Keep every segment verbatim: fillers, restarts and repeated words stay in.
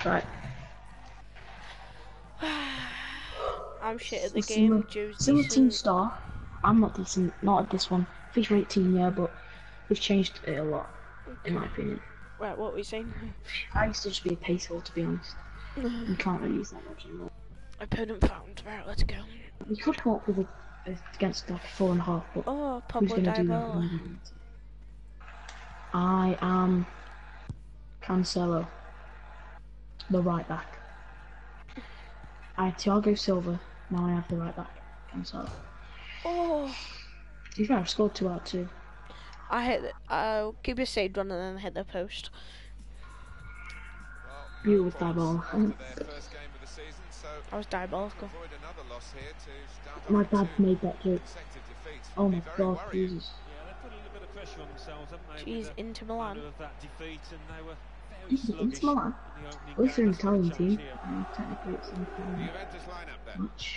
Right. I'm shit at the It's game. similar, Joe's similar Team decent. Star. I'm not decent, not at this one. FIFA eighteen, yeah, but we've changed it a lot, in my opinion. Right, what were you saying? I used to just be a pacer, to be honest. You can't really use that much anymore. Opponent found. Right, let's go. We could come up with a, a against like four and a half, but Oh, who's Pablo going to do that? Dybala. I am Cancelo, the right back. I had Thiago Silva, now I have the right back, Cancelo. Oh, To be fair, I've scored two out of two. I hit. The, I'll keep a saved one and then hit the post. You with that ball. I was diabolical. My dad made that joke. Oh my god, Jesus. Jeez, Inter Milan. Inter Milan? At least they're an Italian team. Um, technically it's an Italian match.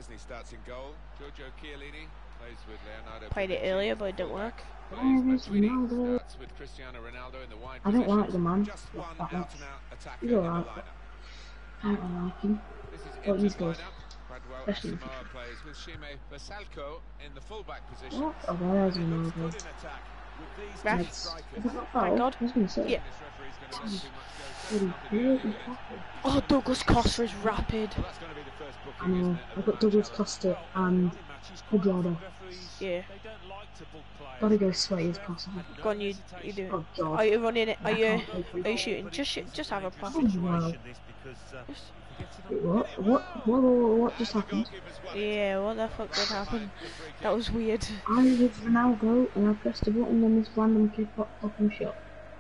Played it earlier, but it didn't work. Where is Ronaldo? I don't like the man that much. He's alright, but I don't like him. But he's good. Especially in FIFA. What? Oh, where is Ronaldo? Ref. Oh, My God. I was going to say. Yeah. Really Oh, Douglas Costa is rapid. I know. I've got Douglas Costa and Cuadrado. Yeah. Gotta go sweaty as possible. Go on, you. You do. Oh God. Are you running it? Are I you? can't play for Are you shooting? Just shoot. Just have a Oh, pass. wow. What? What? What? What just happened? Yeah. What the fuck did happen? That was weird. I was with Ronaldo and I pressed a button and this random kid popped up and shot.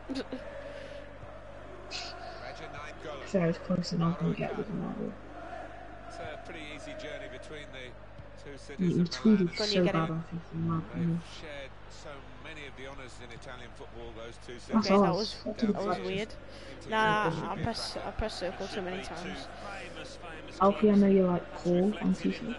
So I was close enough to get with Ronaldo. It's a pretty easy journey between the two You, cities you of tweeted Can so you get bad it? on FIFA, man. They've shared so many of the honours in Italian football, those two cities. That's Okay, that us. was That's that us. was weird. Nah, I press I press circle too many times. Alfie, I know you're like Paul on FIFA.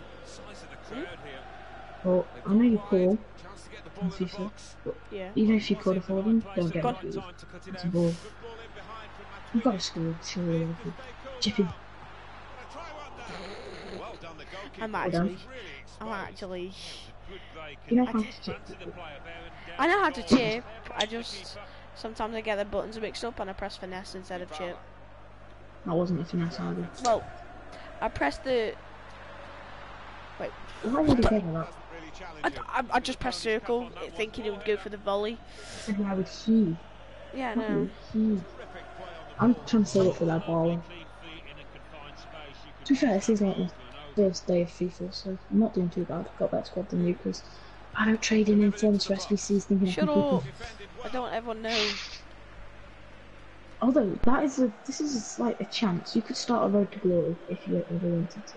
Well, I know you're Paul on FIFA, but Yeah. even if you could afford him, don't get Go him, on. please. It's a ball. You've got to score, surely. Chip him. I'm actually. I'm actually. You know I how did- to chip people. I know how to chip. I just sometimes I get the buttons mixed up and I press finesse instead of chip. That wasn't a finesse either. Well, I pressed the. Wait. Why would you care about I, I, I just pressed circle, thinking it would go for the volley. that? I said why would he? Yeah, Not no. he. I'm trying to save it for that ball. To be fair, this is like my first day of FIFA, so I'm not doing too bad. I've got a better squad than you because I don't trade in informs for S B Cs thinking Shut I can up! keep them. I don't want everyone know. Although that is a this is like a chance. You could start a road to glory if you ever wanted to.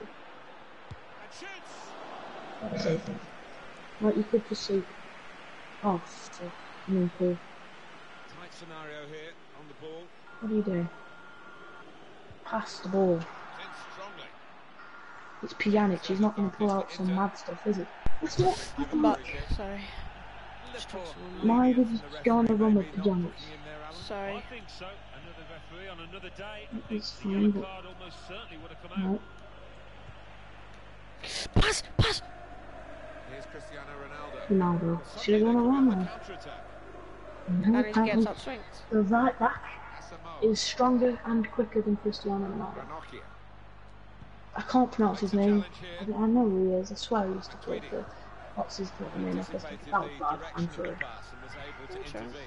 That's a thing. Like you could just say, oh, fuck, I mean, Paul. Tight scenario here on the ball. What do you do? Pass the ball. In strongly. It's Pjanic. He's not going to pull out some mad stuff, is he? That's what. I'm back. Sorry. Why would you go on a run with Pjanic? Sorry. It's fine, but no. Pass! Pass! Here's Cristiano Ronaldo. Ronaldo. Should have gone around there. Counter-attack. No, I need to get apparently top strength. the right back Asamoah. is stronger and quicker than Cristiano Ronaldo. Ranocchia. I can't pronounce his name. Challenge I, here. I know who he is. I swear he used to play for. What's his name? That was Anticipated bad. the I'm direction of the sorry. pass and was able to Sure. intervene.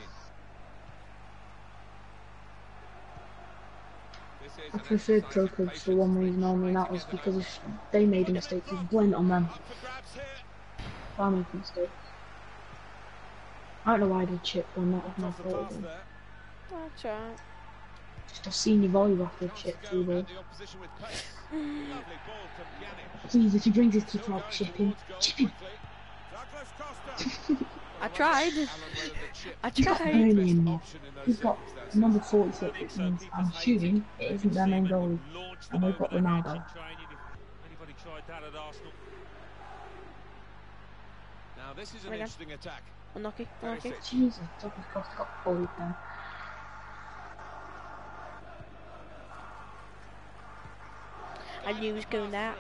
This is I an preferred exercise Pro in Clubs for one patience. reason only, and that was because if they made a mistake, it was blame it on them. Up for grabs here. If I make a mistake. I don't know why I did chip when that was my Off the fault pass again. there. That's alright. Just a senior volley after a chip Go through at ball. the opposition with pace. Lovely ball from Pjanic. Please, if he brings his kick Still out, going chip him. towards goal Chip him. quickly. Douglas Costa. I tried. Alan, whether the chip I He's got tried. Burnley in there. option in those He's got circumstances. number forty-six, which means I'm assuming it isn't their main goalie. And they've got Ronaldo. Anybody tried that at Arsenal? Now this is an There we go. interesting attack. Unlucky. Unlucky. Jesus, Douglas Costa got bullied there. I knew he was going there.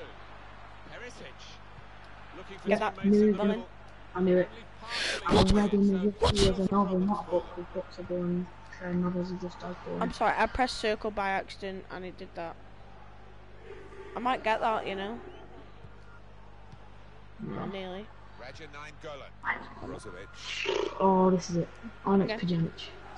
Yeah, that knew ball it. in. I knew it. I read in the history as a novel, not a book, because books are boring. Uh, novels are just as boring. I'm sorry, I pressed circle by accident and it did that. I might get that, you know. Yeah. Not nearly. Oh, this is it. Onyx Okay. Pjanic.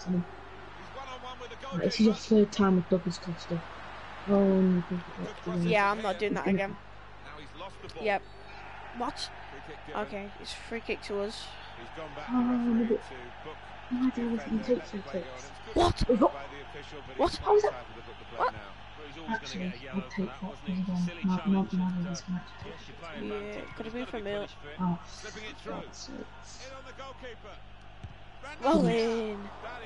This is your third time with Douglas Costa. Oh, no, yeah, I'm not doing that again. Yep. What? Okay, it's free kick to us. Oh, no, but why do I listen to take free kicks? What? What? How is that? What? Actually, I'll take that because again, not, not mad at this match. Yeah, could have been from Mill. Oh, God's sake. Roll in.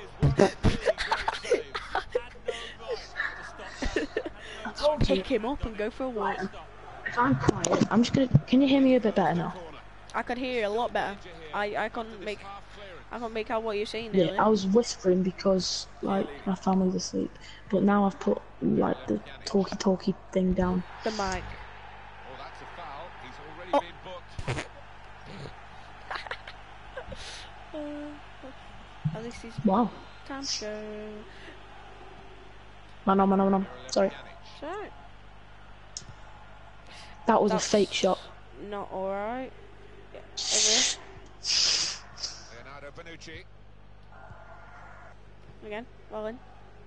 Pick him up and go for a walk. If I'm quiet, I'm just gonna. Can you hear me a bit better now? I could hear you a lot better. I I couldn't make I couldn't make out what you're saying. Yeah, Really. I was whispering because like my family's asleep, but now I've put like the talkie talkie thing down. The mic. Oh. uh, at least he's Wow. time to go. Man on, man on, man on. Sorry. Sorry. That was That's a fake shot. Not alright. Yeah, okay. Leonardo Bonucci. Again, well in.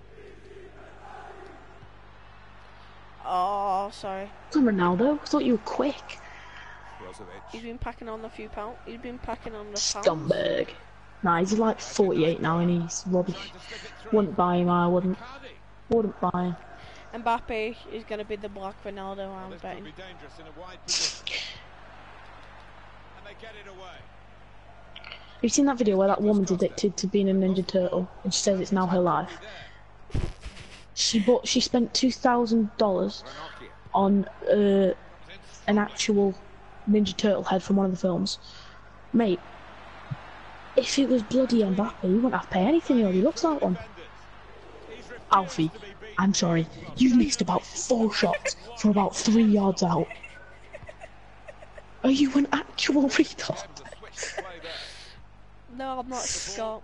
Oh, sorry. Come Ronaldo, I thought you were quick. He's been packing on a few pounds. He's been packing on the pounds. Scumbag. Nah, he's like forty-eight now and he's rubbish. Wouldn't buy him, I wouldn't. Wouldn't buy him. Mbappe is going to be the black Ronaldo, I'm betting. Have you seen that video where that woman's addicted to being a Ninja Turtle and she says it's now her life? She bought, she spent two thousand dollars on uh, an actual Ninja Turtle head from one of the films. Mate, if it was bloody Mbappe, you wouldn't have to pay anything, he already looks like one. Alfie, I'm sorry, you missed about four shots from about three yards out. Are you an actual retard? No, I'm not Scott.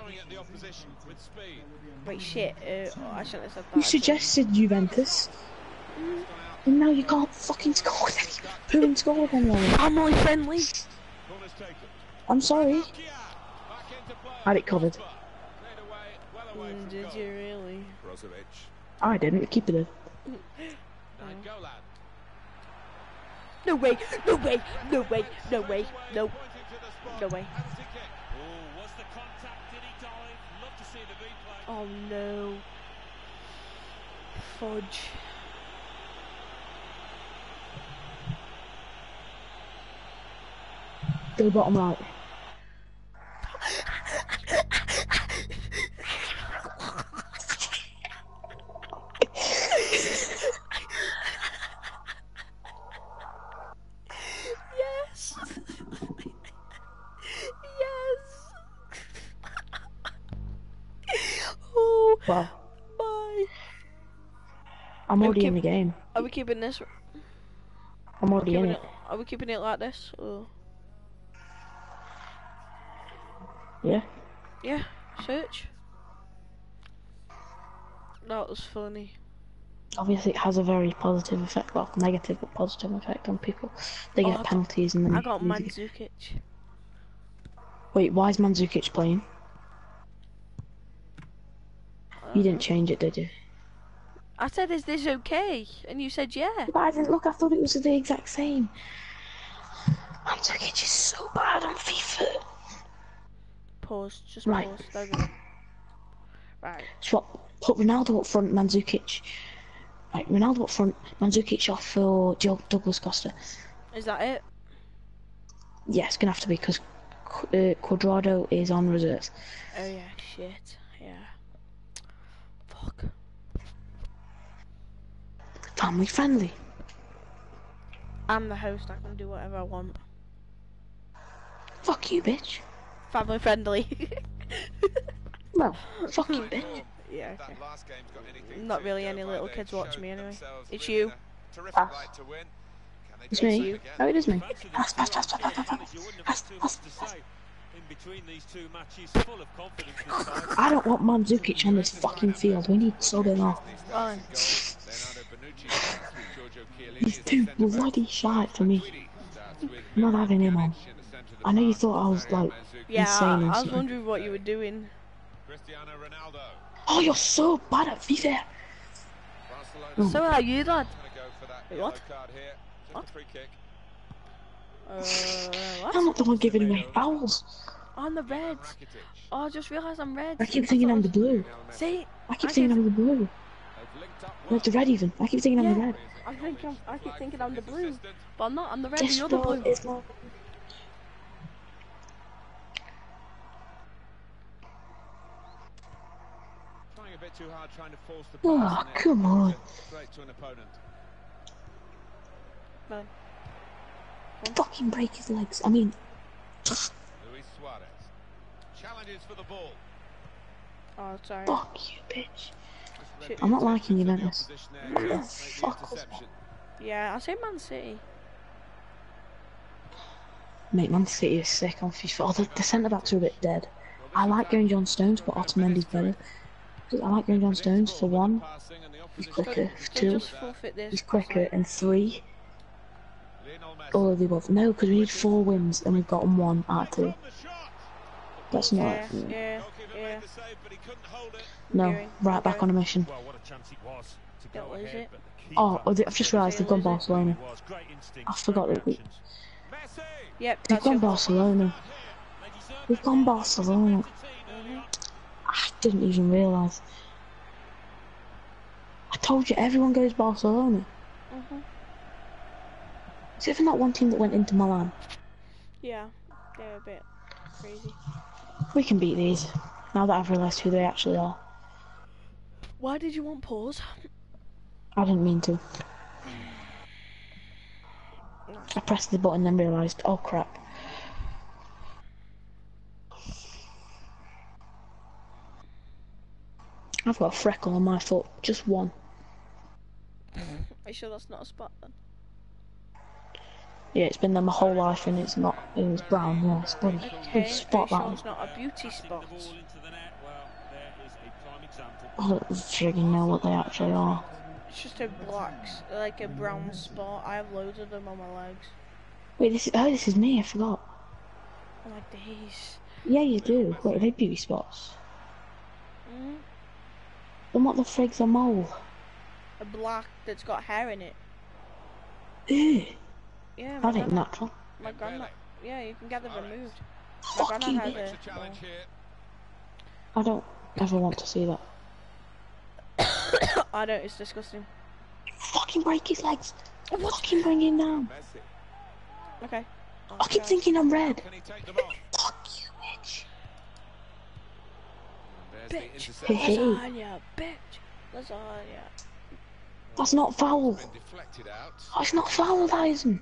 Wait, shit. Uh, oh, I shouldn't have said that. You suggested Juventus, Mm. and now you can't fucking score with any. Who can score with anyone? I'm only friendly. I'm sorry. I had it covered. Mm, did you really? I didn't. Keep it in. No way! No way! No way! No way! No! No way! Oh no! Fudge! Go bottom right. Yes! Yes! Oh! Wow. Bye! I'm already Okay. in the game. Are we keeping this? I'm already in Keeping it. it? Are we keeping it like this? Or? Yeah. Yeah, search. That was funny. Obviously, it has a very positive effect, well, negative but positive effect on people. They Oh, get I got- penalties and then. I got lose it. Mandzukic. Wait, why is Mandzukic playing? You didn't change it, did you? I said, is this okay? And you said, yeah. But I didn't look. I thought it was the exact same. Mandzukic is so bad on FIFA. Pause, just Right. pause. There we go. Right. Swap. Put Ronaldo up front, Mandzukic. Right, Ronaldo up front, Mandzukic off for Joe Douglas Costa. Is that it? Yeah, it's gonna have to be because uh, Cuadrado is on reserve. Oh yeah, shit. Yeah. Fuck. Family friendly. I'm the host, I can do whatever I want. Fuck you, bitch. Family friendly. Well, fuck you, bitch. Yeah, okay. Not really any little kids watching me anyway. It's you. terrific Pass. right to win. Can they It's do the me. same again? Oh, it is me. Pass, pass, pass, pass, pass, pass, pass, pass, pass, pass. In between these two matches, full of confidence this side. I don't want Mandzukic on this fucking field. We need subbing off. Fine. Leonardo Bonucci starts with Giorgio Chiellini He's as the too centre back. bloody shy for me. Matuidi starts with I'm not having him on. Pjanic in the centre of the I know you park. thought I was Mario like Mandzukic. Yeah, insane I, and I was something. wondering what you were doing. Cristiano Ronaldo. Oh, you're so bad at FIFA. Barcelona So are you, lad? gonna go for that Wait, yellow what? card here. Just What? a free kick. Uh, I'm what? not the one giving away fouls. On the red. Rakitic. Oh, I just realised I'm red. I keep thinking I'm the blue. See? I keep I thinking keep- I'm the blue. They've linked up Not the red even. I keep thinking I'm the Yeah. red. I think I'm, I keep thinking I'm the blue, but I'm not. I'm the red. Guess and you're the what? blue. It's not. Trying a bit too hard, trying to force the Oh, pass. and it come on. Straight to an opponent. Man. Fucking break his legs. I mean, Luis Suarez challenges for the ball. Oh, sorry. fuck you, bitch. Shit. I'm not liking The Juventus. opposition there to Yeah, make the fuck off. interception. Yeah, I say Man City. Mate, Man City is sick on FIFA. Oh, the, the centre backs are a bit dead. I like going John Stones, but Otamendi's better. I like going John Stones for one. He's quicker. For So two, just forfeit this. he's quicker. And three, Lionel Messi. all of the above. No, because we need four wins, and we've gotten one out of two. That's not. Yeah, yeah, Goalkeeper yeah. made the save, but he couldn't hold it. No, Going, right back going. on a mission. Well, what a chance it was to Don't go lose ahead, it. but the keeper Oh, oh, I've just realised they've gone Barcelona. was great instinct, I forgot great that we- reactions. Messi. Yep, They've that's gone your fault. Barcelona. They deserve We've it. gone Barcelona. Mhm. I didn't even realise. I told you, everyone goes Barcelona. Mhm. Except for that one team that went into Milan. Yeah, they're a bit crazy. We can beat these, now that I've realised who they actually are. Why did you want pause? I didn't mean to. I pressed the button and realised, oh crap. I've got a freckle on my foot, just one. Are you sure that's not a spot then? Yeah, it's been there my whole life and it's not, it was brown, yeah, it's bloody, Okay, big are you spot that sure one. it's not a beauty spot? Sending the ball into the net. Well, there is a prime example. I don't friggin' know what they actually are. It's just a black, s- like a brown spot. I have loads of them on my legs. Wait, this is, oh, this is me, I forgot. Oh my days. Yeah, you do. Wait, are they beauty spots? Mm? Then what the frig's a mole? A black that's got hair in it. Ew, Yeah, my that ain't grandma, natural. my grandma. Yeah, you can get them removed. My Fucking grandma has bitch. a. Challenge here. I don't ever want to see that. Oh. I don't. It's disgusting. Fucking break his legs. What? Fucking bring him down. Messi. Okay. I keep thinking I'm red. Can he take them on? Fuck you, bitch. There's the Bitch. interception. Hey. Lasagna, bitch. Lasagna. That's not foul. Been deflected out. Oh, it's not foul, that isn't.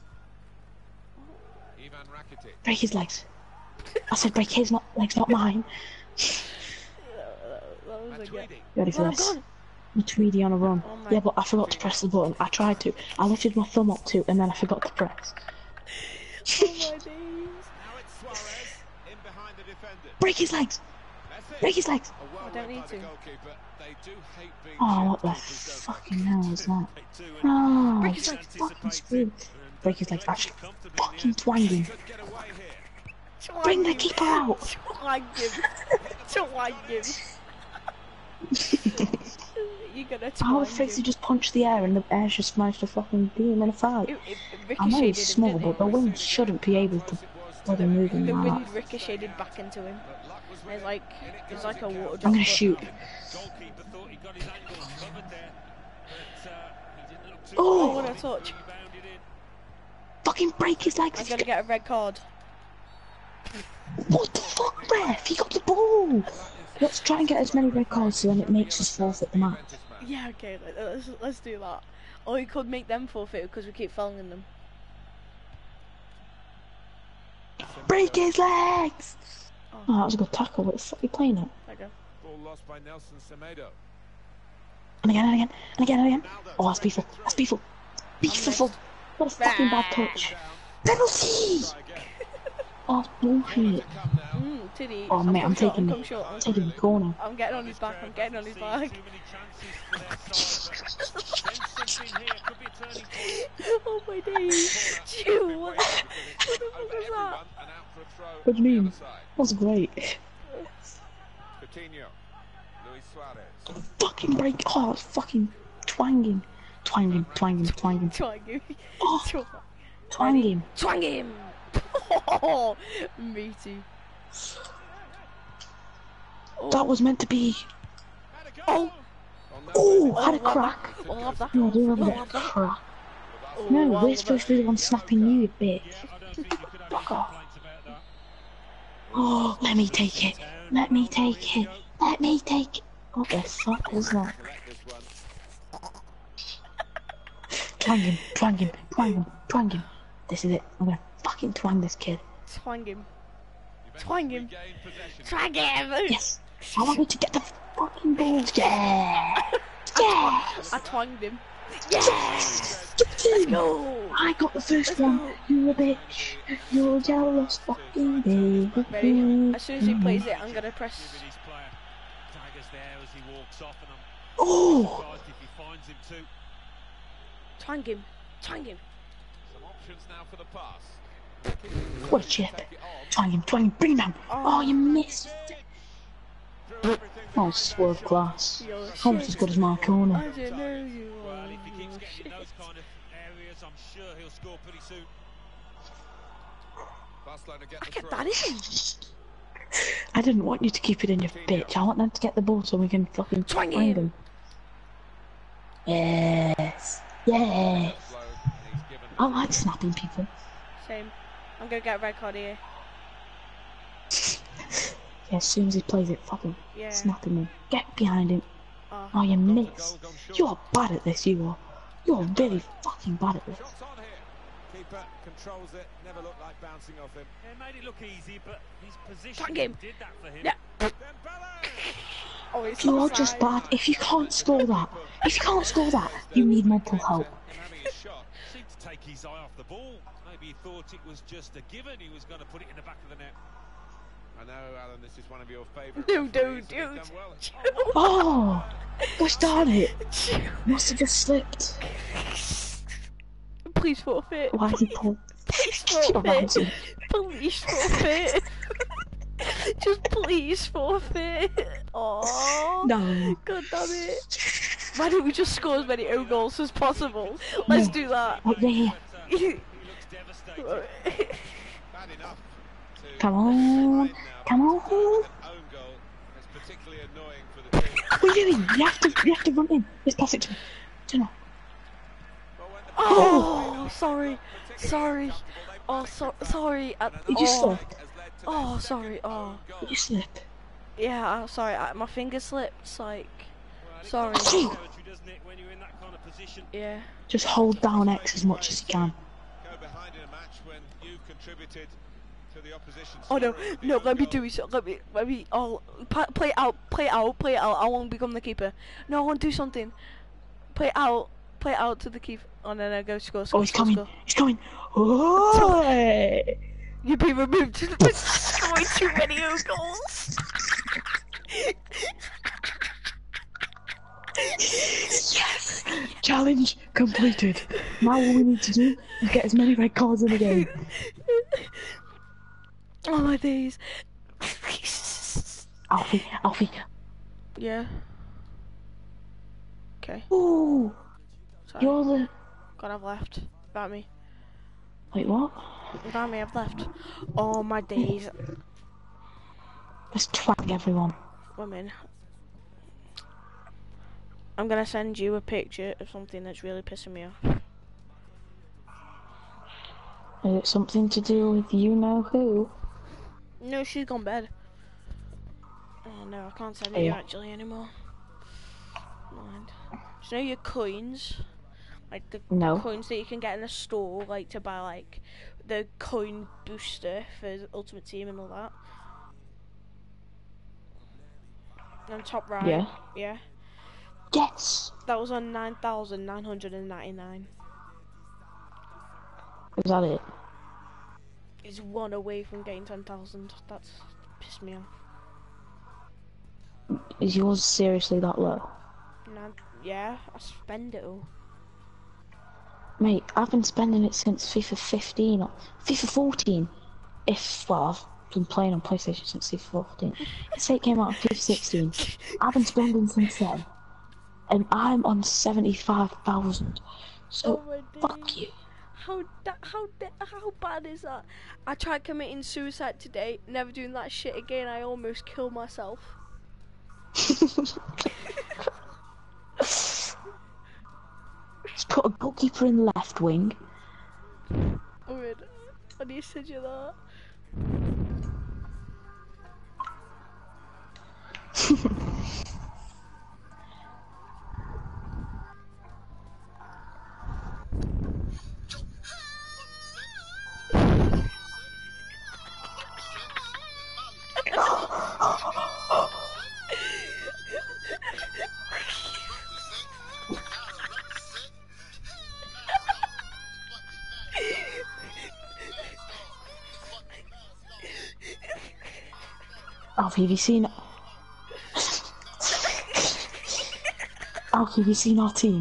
Ivan Rakitic. Break his legs. I said break his not, legs, not mine. That was a good. Matuidi. You ready for Oh, this? God. Matuidi on a run. Oh my- Yeah, but I forgot to press the button. I tried to. I lifted my thumb up too, and then I forgot to press. Oh my days. Now it's Suarez in behind the defender. Break his legs. Messi. Break his legs. A well I don't read need by the to. goalkeeper. They do hate being Oh, what chipped the keepers, don't they? fucking hell is that? They do, and Oh, Break his it's legs. fucking screwed. Break his legs. Actually, comfortably in fucking the twang him. Could get away here. Bring the keeper out. Twang him. Twang him. You're gonna twang How the frick him. he just punched the air and the air just managed to fucking beat him in a fight? It, it, it I know ricocheted he's him, small, didn't but it? the wind shouldn't be able to bloody move him The like wind that. ricocheted back into him. But luck was with It's him. like In it it's goes like a it water counts. I'm gonna droplet. shoot. goalkeeper thought he got his ankles covered there, but uh, he didn't look too Oh! Oh, what a touch. rebounded in. Fucking break his legs. I'm gonna get a red card. What the fuck, ref? He got the ball. Let's try and get as many red cards so then it makes us forfeit the match. Yeah, okay, let- let's let's do that. Or we could make them forfeit because we keep fouling them. Break his legs. Oh, Oh, that was a good tackle. What the fuck are you playing at? there you go. Ball lost by Nelson Semedo. And again, and again, and again, and again. Oh, that's beautiful. That's beautiful. Beautiful. What a fucking bad touch. Penalty! Oh, bullshit. Mm, Tiddy. Oh, mate, I'm short, taking I'm the, short. I'm taking the corner. I'm getting on his back, I'm getting on his back. Oh my days. Chew, what, what the fuck was that? What do you mean? That's great. Fucking break. Oh, it's fucking twanging. Twanging, twanging, twanging. Twanging. Oh, twanging. Twang him! Oh, meaty. Oh. That was meant to be. Oh! Oh, Oh, had a love crack. that. Oh, love that. No, I do have a Oh, bit love of that. crack. Oh, No, wow, we're love supposed that. to be the one snapping you, you bitch. Fuck off. Oh, let me take it. Let me take it. Let me take it. What the fuck is that? Twang him, twang him, twang him, twang him. This is it. I'm gonna fucking twang this kid. Twang him. Twang him. Twang him! Yes. I want you to get the fucking balls. Yeah. Yeah. I twanged him. Yes. Let's go. I got the 1st Let's one. go. You a bitch. You're a jealous fucking baby. Ready? As soon as he plays it, I'm gonna press. Oh. Twang him. Twang him. Some options now for the pass. What a chip. Twang him, twang him, bring him down. Oh, you missed. Oh, swerve class. Almost as good as Mark Corner. I didn't know you were. Well, if he keeps getting in those kind of areas, I'm sure he'll score pretty soon. Barcelona get I the get throw. that in. I didn't want you to keep it in your bitch. I want them to get the ball so we can fucking Twang twang him. them. Yes. Yes. I like snapping people. Same. I'm gonna get a red card here. Yeah, as soon as he plays it, fucking Yeah. snapping him. Get behind him. Oh. Oh, you missed. You are bad at this, you are. You are really fucking bad at this. Shots on here. Keeper controls it. Never looked like bouncing off him. It made it look easy, but his position Twang him. did that for him. Yeah. Dembele. Oh, it's You are offside. just bad. If you can't score that, if you can't score that, you need mental help. Him having a shot. Seemed to take his eye off the ball. Maybe he thought it was just a given. He was going to put it in the back of the net. I know, Alan, this is one of your favourite. No, referees, no, and he's dude. done well. Oh, gosh darn it. Must have just slipped. Please forfeit. Why did he pull? Please Reminds forfeit. me. Please forfeit. Just please forfeit. Oh. No. God damn it. Why don't we just score as many own goals as possible? Let's No. do that. What there? He looks devastated. Bad enough to Come on. Come on. an own goal. It's particularly annoying for the team. What are you doing? You have to, you have to run in. Just pass it to me. Turn on. But when the Oh, sorry. Sorry. Oh, so sorry. I, Did you oh. slip? has led to Oh, their sorry. second Oh. own goal. Did you slip? Yeah, I'm sorry. I, my finger slipped. Like, Well, it sorry. comes with territory, doesn't it, when you're in that kind of position? Yeah. Just hold down X as much as you can. Go behind in a match when you contributed to the opposition. Oh no, scoring the no, own let me goal. do it. Let me, let me, oh, pa play it out, play it out, play it out. I won't become the keeper. No, I want to do something. Play it out, play it out to the keeper. Oh no, no, go score, score, Oh, he's score, coming. score. He's coming. Oh! You've been removed. Scoring too many own goals. Yes! Challenge completed. Now all we need to do is get as many red cards in the game. Oh my days. Alfie, Alfie. Yeah. Okay. Ooh! Sorry. You're the... God, I've left. Without me. Wait, what? Without me, I've left. Oh my days. Let's twang everyone. Women. I'm gonna send you a picture of something that's really pissing me off. Is it something to do with you know who? No, she's gone bed. Oh no, I can't send it Hey. you actually anymore. Mind. Do you know your coins? Like the No. coins that you can get in the store, like to buy like the coin booster for the Ultimate Team and all that. On top right. Yeah. Yeah. Yes! That was on nine thousand nine hundred and ninety-nine. that it? He's one away from getting ten thousand. That's pissed me off. Is yours seriously that low? Nah, yeah, I spend it all. Mate, I've been spending it since FIFA fifteen, or FIFA fourteen. If, well, I've been playing on PlayStation since FIFA fourteen. Let's say it came out in FIFA sixteen. I've been spending since then. And I'm on seventy-five thousand. So, Oh fuck you. How that? How how bad is that? I tried committing suicide today. Never doing that shit again. I almost killed myself. Just put a goalkeeper in the left wing. Oh, wait. I need to send you that. Alfie, have you seen... Alfie, have you seen our team?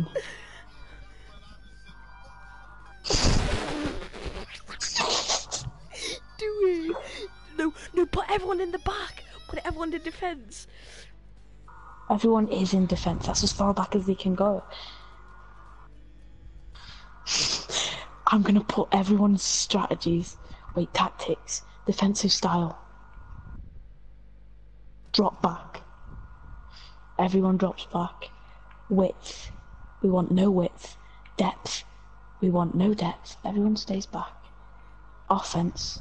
Do we? No, no, put everyone in the back. Put everyone in defence. Everyone is in defence. That's as far back as they can go. I'm gonna put everyone's strategies, wait, tactics, defensive style. Drop back. Everyone drops back. Width. We want no width. Depth. We want no depth. Everyone stays back. Offense.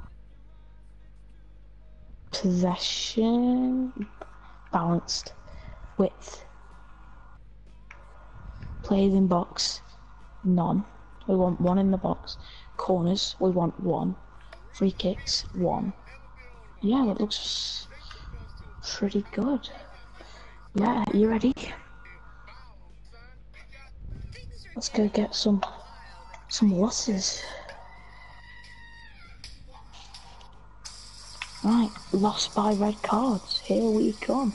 Possession. Balanced. Width. Players in box. None. We want one in the box. Corners. We want one. Free kicks. One. Yeah, that looks pretty good. Yeah, you ready? Let's go get some some losses. Right, lost by red cards. Here we come.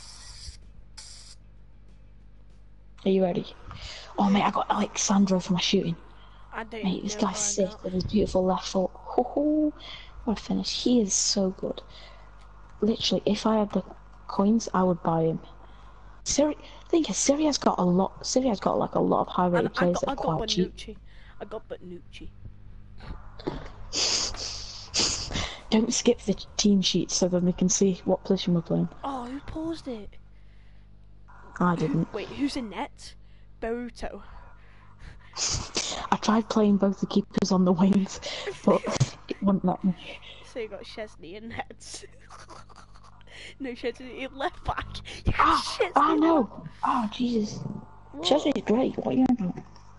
Are you ready? Oh mate, I got Alexandro for my shooting. I don't Mate, this know guy's sick with his beautiful left foot. Ho ho! What a finish. He is so good. Literally, if I had the coins, I would buy him. Siri, I think Syria's got a lot. Syria's got like a lot of high-rated I, I players got, that are I got quite cheap. Bonucci. I got Bonucci. Don't skip the team sheet so then they can see what position we're playing. Oh, who paused it? I didn't. Wait, who's in net? Boruto. I tried playing both the keepers on the wings, but it wouldn't let me. So you got Chesney in nets. No, Chesney in left back. You got Ah, Chesney. oh no! Oh Jesus! Chesley's great. What are you doing?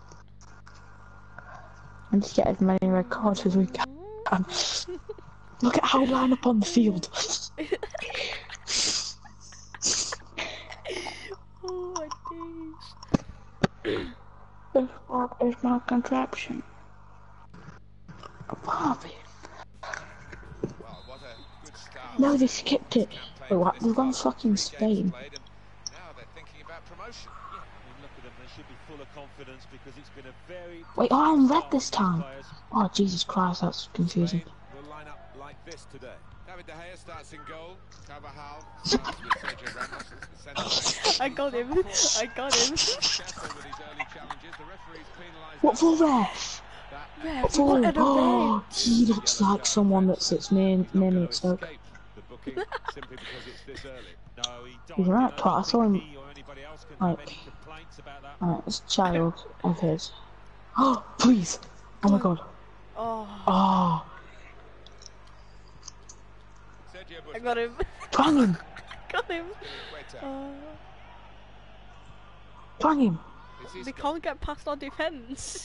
And just get as many red cards as we can. Look at how we line up on the field. Oh my days. This part is my contraption. Bobby. Well, what a good start. No, they skipped it. Wait, what? We've gone fucking Spain. Now they're thinking about promotion. Yeah, I mean, look at them. They should be full of confidence because it's been a very... Wait, oh, I'm red this time. Oh, Jesus Christ, that's confusing. Will line up like this today. David De Gea starts in goal. Carvajal starts with Sergio Ramos as the centre back. I got him. I got him. Careful with his early challenges. The referee's penalised. What for ref? Ref, What we for? wanted a Oh, red. he looks like someone that sits near, near me at Stoke. The booking simply because it's this early. No, he He's don't, right, you know, twat. I saw him, he or anybody else can have like, any complaints about that. Alright, it's a child of his. Oh, please! Oh my god. Oh, Oh, I got him. twang him! Got him. Uh, Twang him! they can't get past our defence.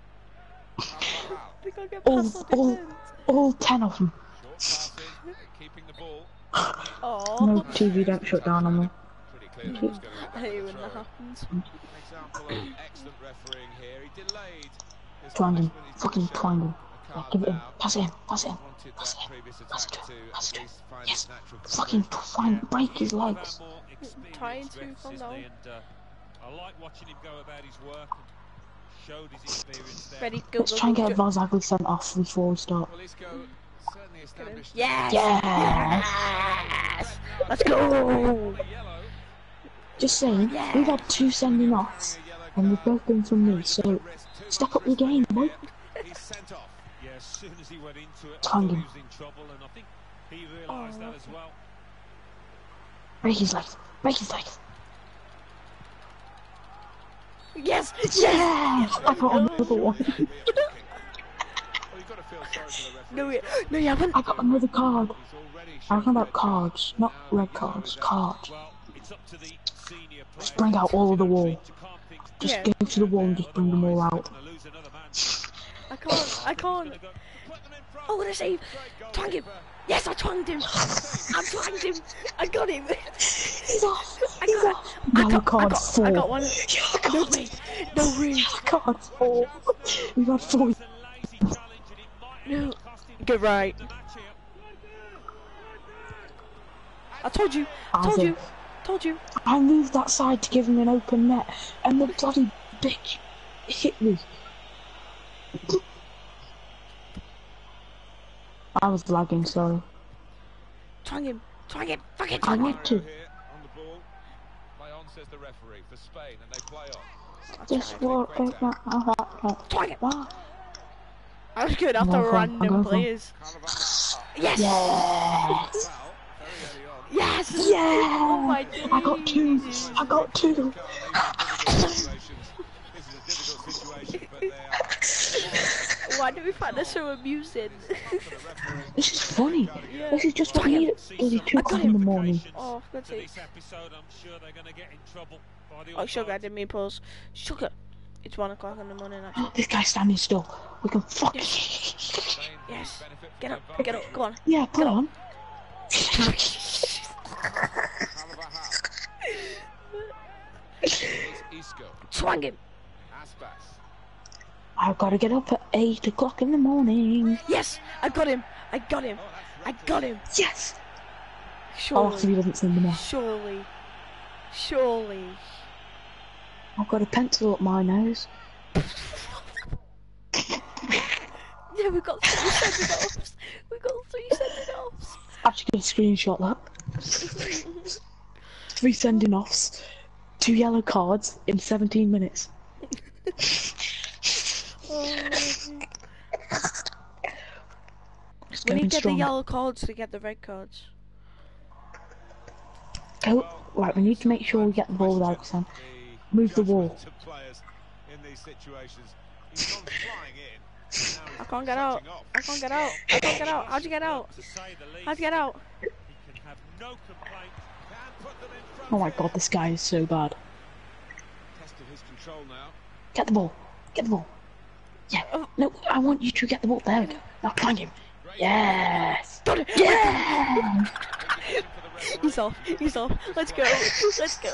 They can't get All, past our all, defence. all ten of them. Short passes, keeping the ball. Oh. No, T V don't shut down on me. Pretty clear what was going to I happen. hate when that happens. An example of excellent refereeing here. He delayed Twang him. Fucking twang him. Yeah, give it him. Pass it in. Pass it in. Pass it in. Pass it to him. Pass it to him. Yes. Fucking twang. Break his legs. Trying to, calm down. I like watching him go about his work and showed his experience there. Ready, go, Let's go, try and go, get go. Vazagli sent off before we start. Yes! Yes! Yes! Let's go! Just saying, Yes. we've had two sending offs, and they've both been from me, so step up your game, boy. Yeah, as soon as he went into it, Twang he him. was in trouble, and I think he realised Oh. that as well. Break his legs. Break his legs. Yes! Yes! I got another one. No, yeah, no, you haven't. I got another card. I'm talking about cards, not red cards. Cards. Well, it's up to the senior Just bring out all of the wall. Just Yeah. go to the wall and just bring them all out. I can't, I can't. Oh, what a save! Twang him! Yes, I twanged him! I twanged him! I got him! He's off! I He's got, off! I Yellow got, I card got, four. I got one. Yellow No card. way! No way! Yellow card four. We've had four. No. Get right. I told you! I told you! Told you! I moved that side to give him an open net, and the bloody bitch hit me. I was lagging, sorry. Twang him! Twang him! Fucking I twang him! want to. Just walk it back. Twang him! What? I was good I'm after going for him, I'm random going for him. players. Yes! Yes! Yes! Oh Yeah! my I got two! I got two! Why do we find this so amusing? This is funny. Yeah. This is just what we need at bloody two o'clock in the morning. Oh, for God's sake. This episode, I'm sure they're going to get in trouble by the Oh, sugar, I didn't mean pause. Sugar! It's one o'clock in the morning, actually. This guy's standing still. We can fuck. Yes! Get up, get up, go on. Yeah, put on. Twang him! I've got to get up at eight o'clock in the morning. Yes! I got him! I got him! I got him! Yes! Oh, so he Surely. doesn't send them off. Surely. Surely. I've got a pencil up my nose. Yeah, we got three sending offs. We got three sending offs. Actually, gonna screenshot that. Three sending offs, two yellow cards in seventeen minutes. Oh, Just we need going to get strong. the yellow cards to get the red cards. Go. Right, we need to make sure we get the ball without Sam. Move the wall. I can't get out. I can't get out. I can't get out. How'd you get out? How'd you get out? Oh my god, this guy is so bad. Get the ball. Get the ball. Yeah. No, I want you to get the ball. There we go. Now climb him. Yes. Got it. Yeah. He's off. He's off. Let's go. Let's go.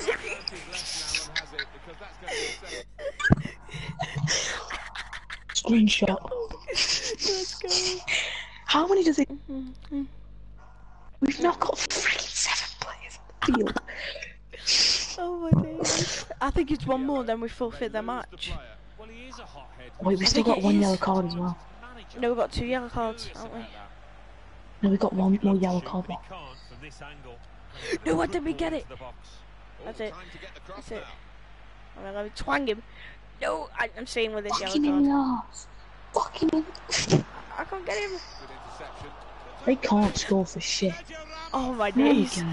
Screenshot. Let's go. How many does it? Mm-hmm. We've not got freaking seven players in the field. Oh my days. I think it's one more, then we forfeit the match. Wait, we still think got it one is. yellow card as well. No, we've got two yellow cards, haven't we? No, we got one more yellow card left. No, why did we get it? That's it. That's it. Alright, let me twang him. No, I, I'm staying with this Fucking yellow in the card. arse. Fucking in. I can't get him. They can't score for shit. Oh my There we days. go.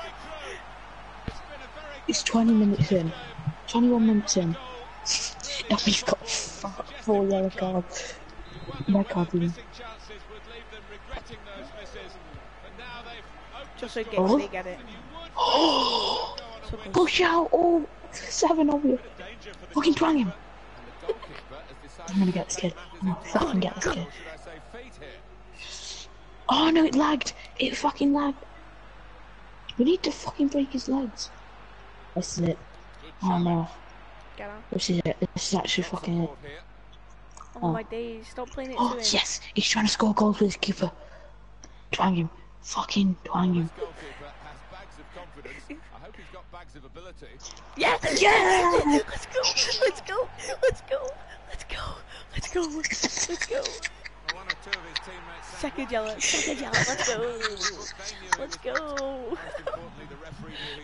It's twenty minutes in. twenty-one minutes in. Now we've got f four yellow cards. Red cards in. Just so get, Oh. they get it. Something. Push out all seven of you. Fucking twang him. I'm gonna get this kid. I'm gonna fucking get this kid. Oh no, it lagged. It fucking lagged. We need to fucking break his legs. This is it. Oh no. Get out. This is it. This is actually fucking it. Oh, Oh. my days. Stop playing it Oh, to him. yes! He's trying to score goals with his keeper. Twang him. Fucking twang him. This goalkeeper has bags of confidence. I hope he's got bags of ability. Yes! Yeah! Let's go! Let's go! Let's go! Let's go! Let's go! Let's go! Well, one or two of his teammates sound Second right. yellow. Second yellow. Let's go! They knew he Let's was go! most importantly, the referee knew he...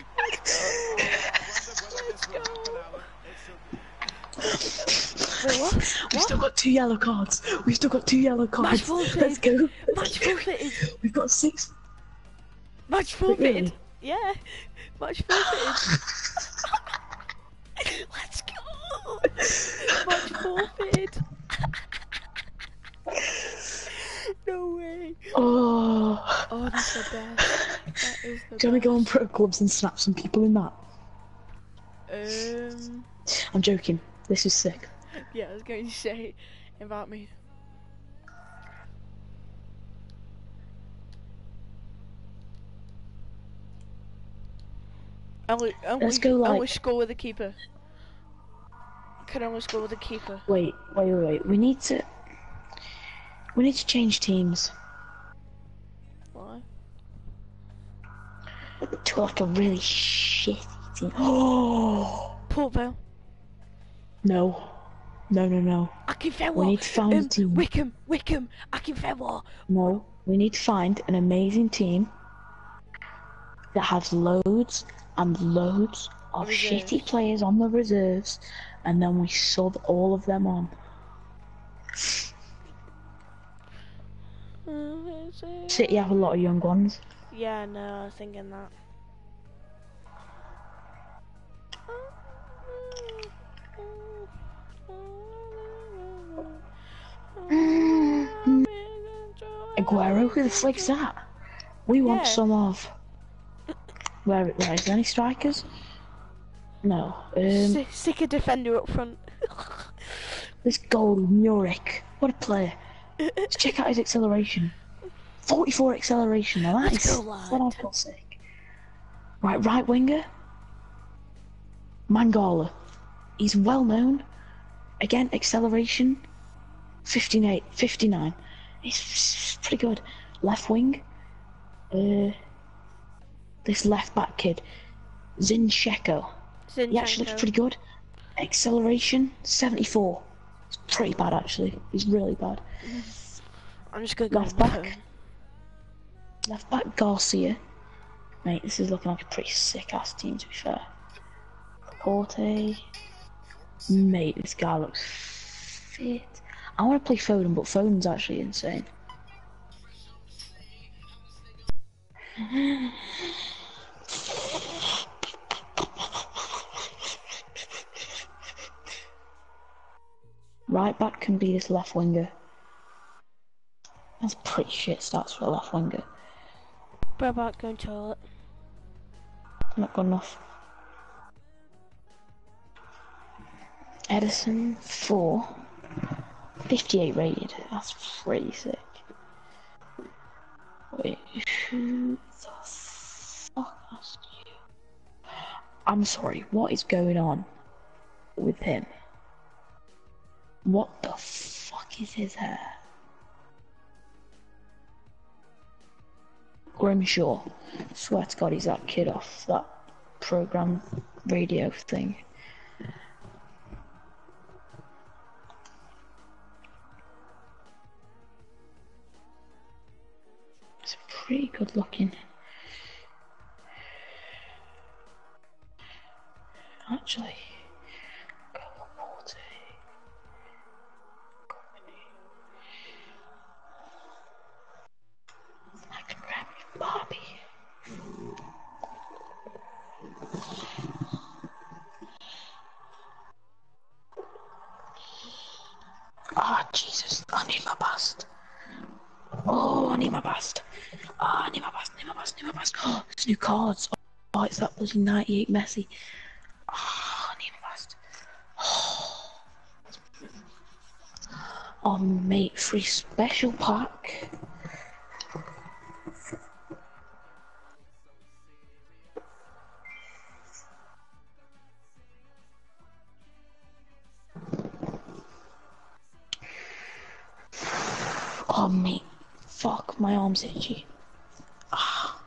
Let's go! Let's Wait, what? We've What? still got two yellow cards. We've still got two yellow cards. Match forfeited. Let's go. Match forfeited. We've got six. Match forfeited. really? Yeah. Match forfeited. Let's go. Match forfeited. No way. Oh. Oh, that's the best. That is the Do you want to go on pro clubs and snap some people in that? Um. I'm joking. This is sick. Yeah, I was going to say, invite me. Only, only, Let's go, like- only score with the keeper. Can only score with the keeper. Wait, wait, wait, wait. We need to. We need to change teams Why? to like a really shitty team. Oh Port Vale. no, no, no, no, Akinfenwa. We need to find a um, team. Wickham. Wickham. Akinfenwa. no. We need to find an amazing team that has loads and loads of Reserves. shitty players on the reserves, and then we sub all of them on. City have a lot of young ones. Yeah, no, I was thinking that. Aguero, who the flick's that? We want Yeah. some of. Where, where is there any strikers? No. Um, Si- sick a defender up front. this goal, Muric. What a player. Let's check out his acceleration. forty-four acceleration. Now that Let's is go, lad. what I call sick. Right, right winger. Mangala. He's well known. Again, acceleration. fifty-eight, fifty-nine. He's pretty good. Left wing. Uh, this left back kid, Zinchenko. He actually looks pretty good. Acceleration, seventy-four. It's pretty bad actually. He's really bad. I'm just gonna go Left with back. him. Left back Garcia. Mate, this is looking like a pretty sick ass team to be fair. Porte. Mate, this guy looks fit. I want to play Foden, but Foden's actually insane. Right back can be this left winger. That's pretty shit stats for a left winger. Bro, about going to toilet. Not good enough. Edison, four. fifty-eight rated. That's pretty sick. Wait, who the fuck asked you? I'm sorry, what is going on with him? What the fuck is his hair? Grimshaw. Swear to God, he's that kid off that program radio thing. It's pretty good looking. Actually, I can grab you, Barbie. Ah, Jesus, I need my bust. Oh, I need my bust. Oh, I need my bust, need my bust, need my bust. Oh, it's new cards. Oh, it's that bloody ninety-eight Messi. Oh, I need my bust. Oh, oh mate, free special pack. Oh mate, fuck, my arm's itchy. Ah.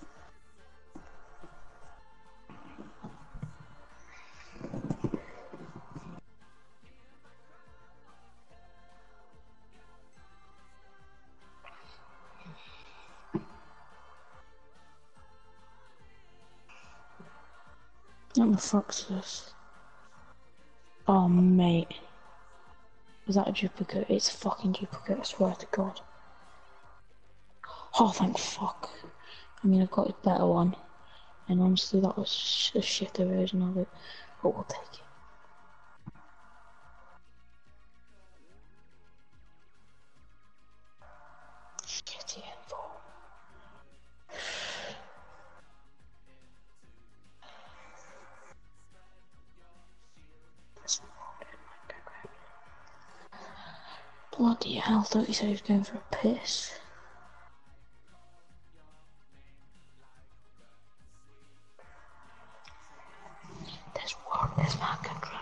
What the fuck's this? Oh mate. Was that a duplicate? It's a fucking duplicate, I swear to God. Oh thank fuck. I mean I've got a better one. And honestly that was sh a shitter version of it. But we'll take it. Shitty info. Bloody hell, thought he said he was going for a piss. There's one, there's my country.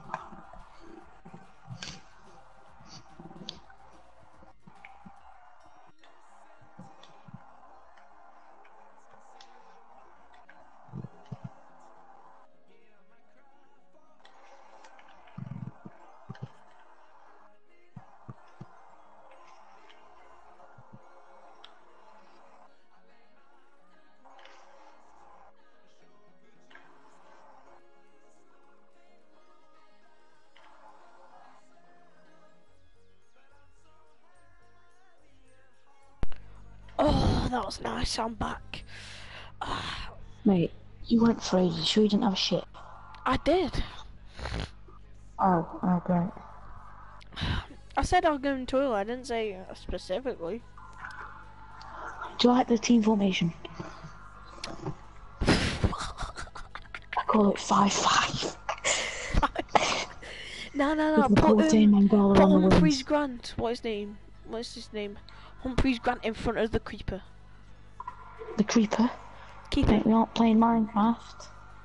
Oh, that was nice. I'm back. Mate, you went for ages, sure you didn't have a shit? I did. Oh, oh great. I said I was going to toilet. I didn't say specifically. Do you like the team formation? I call it five five. No, no, no. With the Put, fourteen man um, goal put on the Humphreys wings. Grant. What's his name? What's his name? Humphreys Grant in front of the creeper. The creeper? Keep Mate, it. we're not playing Minecraft.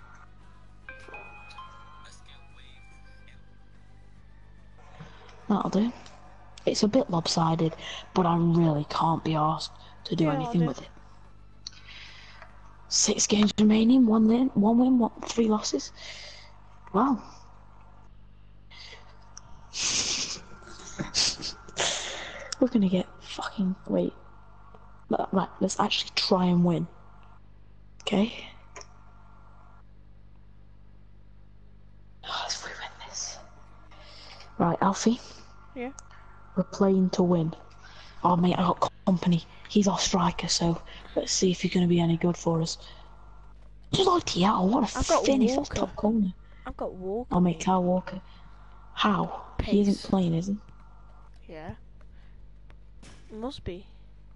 That'll do. It's a bit lopsided, but I really can't be asked to do Yeah, anything I'll do. with it. Six games remaining, one win, one win, one, three losses. Wow. We're gonna get fucking wait. Right, let's actually try and win. Okay. Oh, if we win this. Right, Alfie. Yeah. We're playing to win. Oh mate, I got company. He's our striker, so let's see if he's gonna be any good for us. Bloody hell, what a I've got finish, that's Walker. top corner. I've got Walker. Oh mate, mate. Kyle Walker. How? He Pace. isn't playing, is he? Yeah. Must be.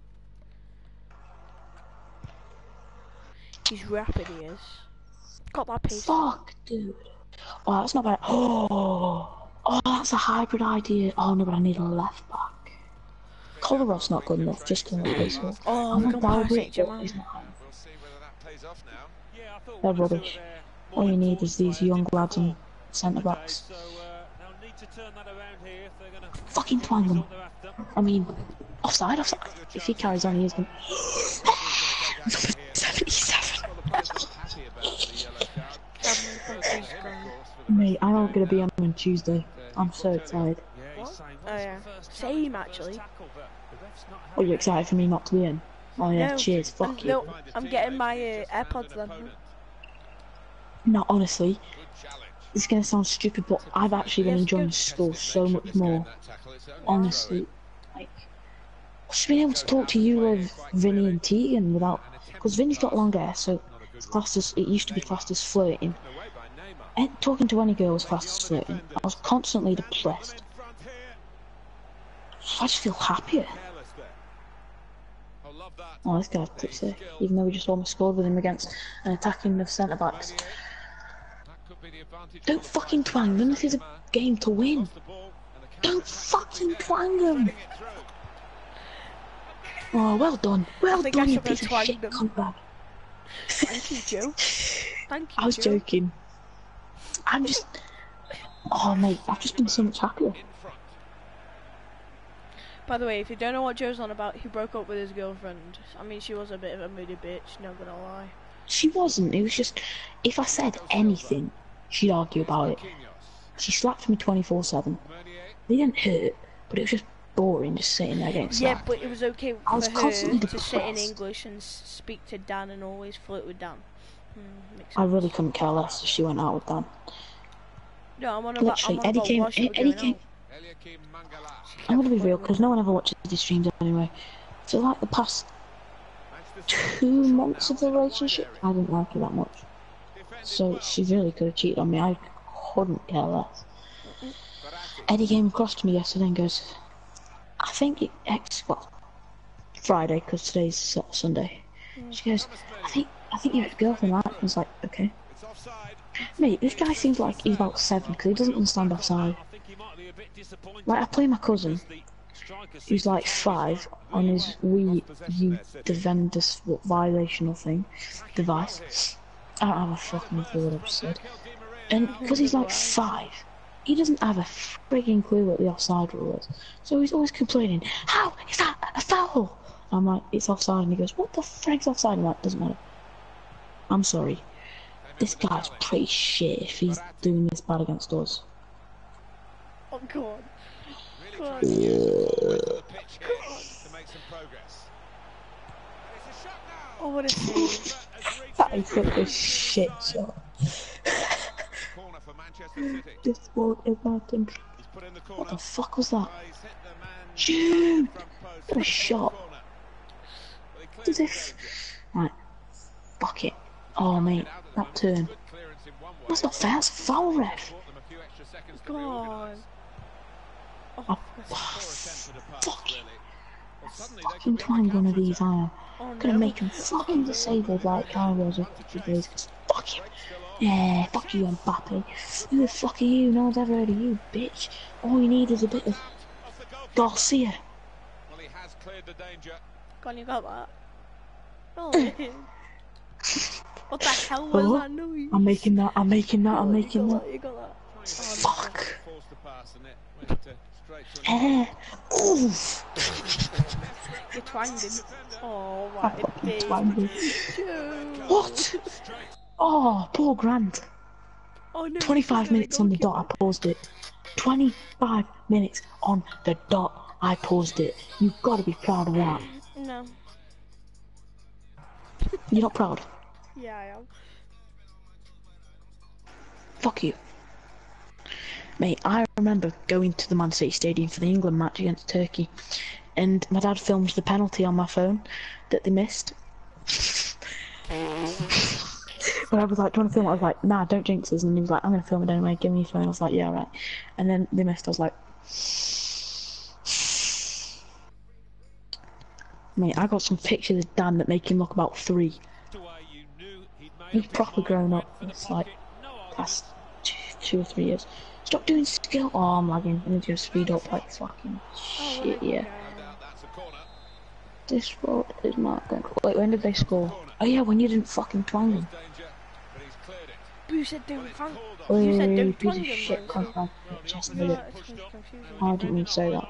He's rapid, he is. Got that pace. Fuck, dude. Oh, that's not bad. Oh, oh, that's a hybrid idea. Oh no, but I need a left back. Kolarev's not good enough, just to replace him. Oh, I'm we a can pass Dalbury, it, but Jamal. he's not high. We'll see whether that pays off now. Yeah, I thought They're one or two rubbish. of their All you more need is these forward young players lads did and perform centre today, backs. so, uh, they'll need to turn that around here if they're gonna Fucking get the twang them. result they're after. I mean, offside, offside. If he carries on, he is going to... seventy-seven. Well, the player's not happy about the yellow card. Seven First Humphreys for him, of Grant. course, for the Mate, rest I'm of not the going to be game. on on Tuesday. I'm so excited. Yeah, What? he's saying, Oh, what's yeah. the first Same, challenge, the actually. first tackle, but the ref's not Are having you it. excited for me not to be in? Oh yeah, No. cheers, fuck And you. no, I'm getting my uh, AirPods then. No, honestly, Good challenge. it's going to sound stupid, but I've actually been Yes, enjoying good. school so much more. Honestly, like, just being able to talk to you, love, Vinny and Tegan without... Because Vinny's got long hair, so it's classed as, it used to be classed as flirting. And talking to any girl was classed as flirting. I was constantly depressed. I just feel happier. Oh, this guy's pretty sick. Even though we just almost scored with him against an attacking of centre backs. Don't fucking twang them. This is a game to win. Don't fucking twang them. Oh, well done. Well think I done, you should have piece of twanged shit them. comeback. Thank you, Joe. Thank you, I was Joe. joking. I'm just... Oh, mate, I've just been so much happier. By the way, if you don't know what Joe's on about, he broke up with his girlfriend. I mean, she was a bit of a moody bitch, not gonna lie. She wasn't. It was just, if I said anything, she'd argue about it. She slapped me twenty-four seven. It didn't hurt, but it was just boring just sitting there getting slapped. Yeah, but it was okay I was for her constantly to depressed. sit in English and s speak to Dan and always flirt with Dan. Hmm, makes I sense. really couldn't care less if she went out with Dan. No, I'm on about, Literally, I'm on Eddie about came. while she was Eddie going came. out. I'm gonna be real, because no one ever watches these streams anyway. So like the past two months of the relationship, I didn't like her that much. So she really could have cheated on me. I couldn't care less. Eddie came across to me yesterday and goes, I think it, ex well, Friday, because today's Su- Sunday. She goes, I think I think your ex-girlfriend, right? I was like, okay. Mate, this guy seems like he's about seven, because he doesn't understand offside. Like, I play my cousin, who's like five, on his Wii U defenders violational thing, device. I don't have a fucking clue what I've said. And because he's like five, he doesn't have a frigging clue what the offside rule is. So he's always complaining, how is that a foul? I'm like, it's offside, and he goes, what the frick's offside? I'm like, doesn't matter. I'm sorry. This guy's pretty shit if he's doing this bad against us. Oh god. God. Oh, what a save. That is such a shit shot. This won't happen. What the fuck was that? Shoot! What a shot. As if... Right. Fuck it. Oh mate, that turn. That's not fair, that's a foul, ref. God. Oh, oh, fuck it. Fucking twang one of these iron. Oh, Gonna no. make him fucking disabled like I was a few days. Fuck him. Yeah, fuck you, Mbappe. Who the fuck are you? No one's ever heard of you, bitch. All you need is a bit of Garcia. Well, he has cleared the danger. God, you got that. Oh, what the hell was Oh, that noise? I'm making that, I'm making that, I'm Oh, making you that. got that. You got that. Oh, Fuck. Forced the pass and it went to straight to Eh. Oof. you twanged him. Oh, I my fucking days. twanged him. Joe. What? Oh, poor Grant. Oh, no, twenty-five he's minutes on the gonna dot, I paused it. twenty-five minutes on the dot, I paused it. You've got to be proud of that. go- No. You're not proud? Yeah, I am. Fuck you. Mate, I remember going to the Man City Stadium for the England match against Turkey, and my dad filmed the penalty on my phone that they missed. When I was like trying to film it, I was like, nah, don't jinx us, and he was like, I'm gonna film it anyway, give me your phone. I was like, yeah, right. And then they missed, I was like... Mate, I got some pictures of Dan that make him look about three. He's proper grown up. It's like past two, two or three years. Stop doing skill. Oh, I'm lagging. I need to speed up like fucking shit. Yeah. This road is not going. Wait, when did they score? Oh yeah, when you didn't fucking twang them. You said don't twang. Wait, You said wait, don't wait, twang piece of them. shit, bro. come on. Just No, a bit. it's confusing. Oh, I didn't mean to say that.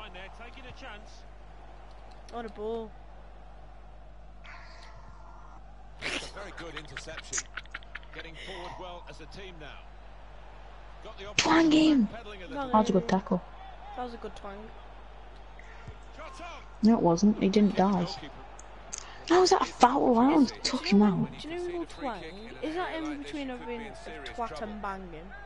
What a ball. very good interception. Getting forward well as a team now. Got the Twang him! pedaling a No, little. That was a good tackle. That was a good twang. Shot on. No, it wasn't. He didn't die. How was that a foul? I only took him out. Do you know little twang? Is that in between of being a twat and banging?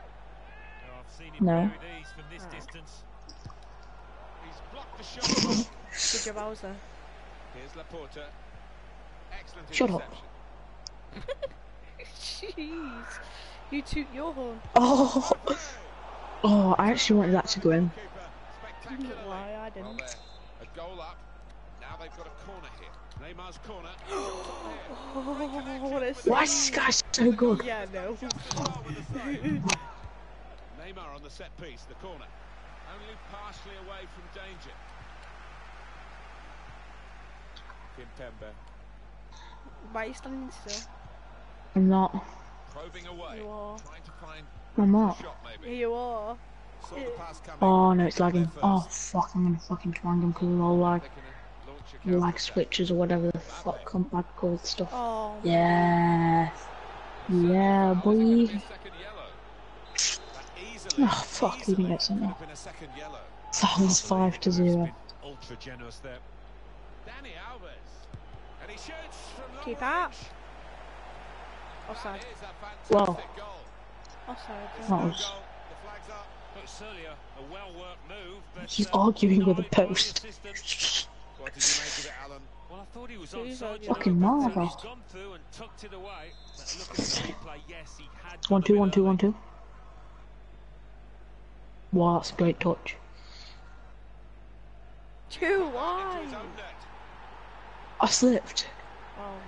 No. He's blocked the shot. Good job, I was there. Here's Laporta. Excellent Shut up. interception. Jeez. You toot your horn. Oh! Oh, I actually wanted that to go in. Spectacular. Why, I Well, didn't. there. A goal up. Now they've got a corner here. Neymar's corner. Oh, what a Why is this guy so good? Yeah, no. Neymar on the set piece, the corner. Only partially away from danger. Kimpembe Why are you standing still? I'm not. probing away. You are. Trying to find I'm not. a shot Yeah, maybe. you are. Saw the pass coming. Oh no, it's lagging. Oh fuck, I'm gonna fucking twang them because of all lag, lag switches or whatever the fuck come back called stuff. Oh. Yeah, yeah, boy. Oh fuck, he didn't get something. That was five to zero. Ultra generous there. Danny Alves. And he shoots from long Keep out. range. Offside. That is a fantastic Well. goal. Offside. There's That no was- goal. The flag's up. But certainly a, a well-worked move. But, He's uh, arguing with the denied by the post. assistant. What did you make of it, Alan? Well, I thought he was He's onside. on you know, Fucking but, uh, Marvel. He's gone through and tucked it away. But look at the replay. Yes, he had One done a two, bit one two, early. one two. Wow, that's a great touch. Too Into his wide. own net. I slipped. Oh man.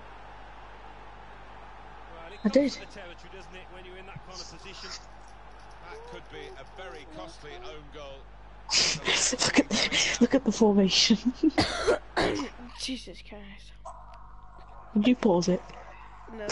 Well, it I comes did. with the territory, doesn't it, when you're in that kind of position? That could be a very costly own goal. look at the, look at the formation. Jesus Christ. Did you pause it? No.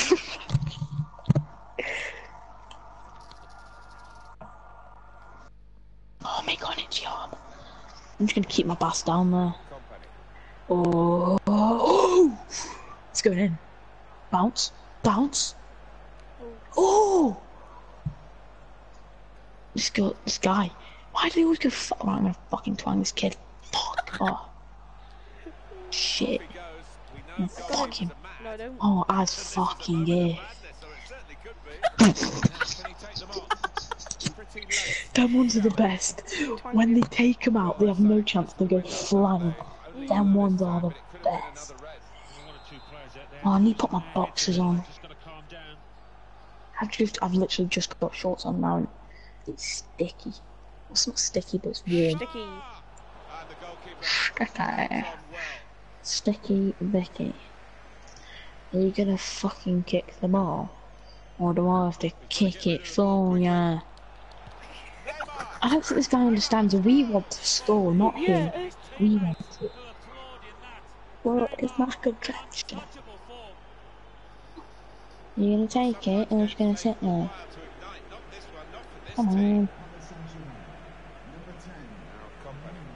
Oh my god, it's yarn. I'm just gonna keep my bass down there. Company. Oh, oh, it's going in. Bounce, bounce. Oh, this girl, this guy. Why do they always go? Fuck, right, I'm gonna fucking twang this kid. Fuck. Oh, shit. Off he goes. We know Oh, goal fuck is him. a match. No, I don't. Oh, as And this is a fucking moment of yeah. madness, or it certainly could be. Now, can he take them on? Pretty late. Them ones are the best. When they take them out, they have no chance. They go flying. Only Them one ones this are time, the but it could have been best. another red. One or two players out there. Oh, I need to put my boxers on. Just gotta calm down. I've just, I've literally just got shorts on now, and it's sticky. It's not sticky, but it's warm. Sticky. And the goalkeeper Sticky. done well. Sticky Vicky. Are you gonna fucking kick the ball? Or do I have to kick it for ya? I don't think this guy understands. We want to score, not him. Yeah. We want to. People applauding that. Well, it's not contraction. Touchable form. You gonna take it, or just gonna sit there? To ignite, not this one, not for this Come team. on. Now,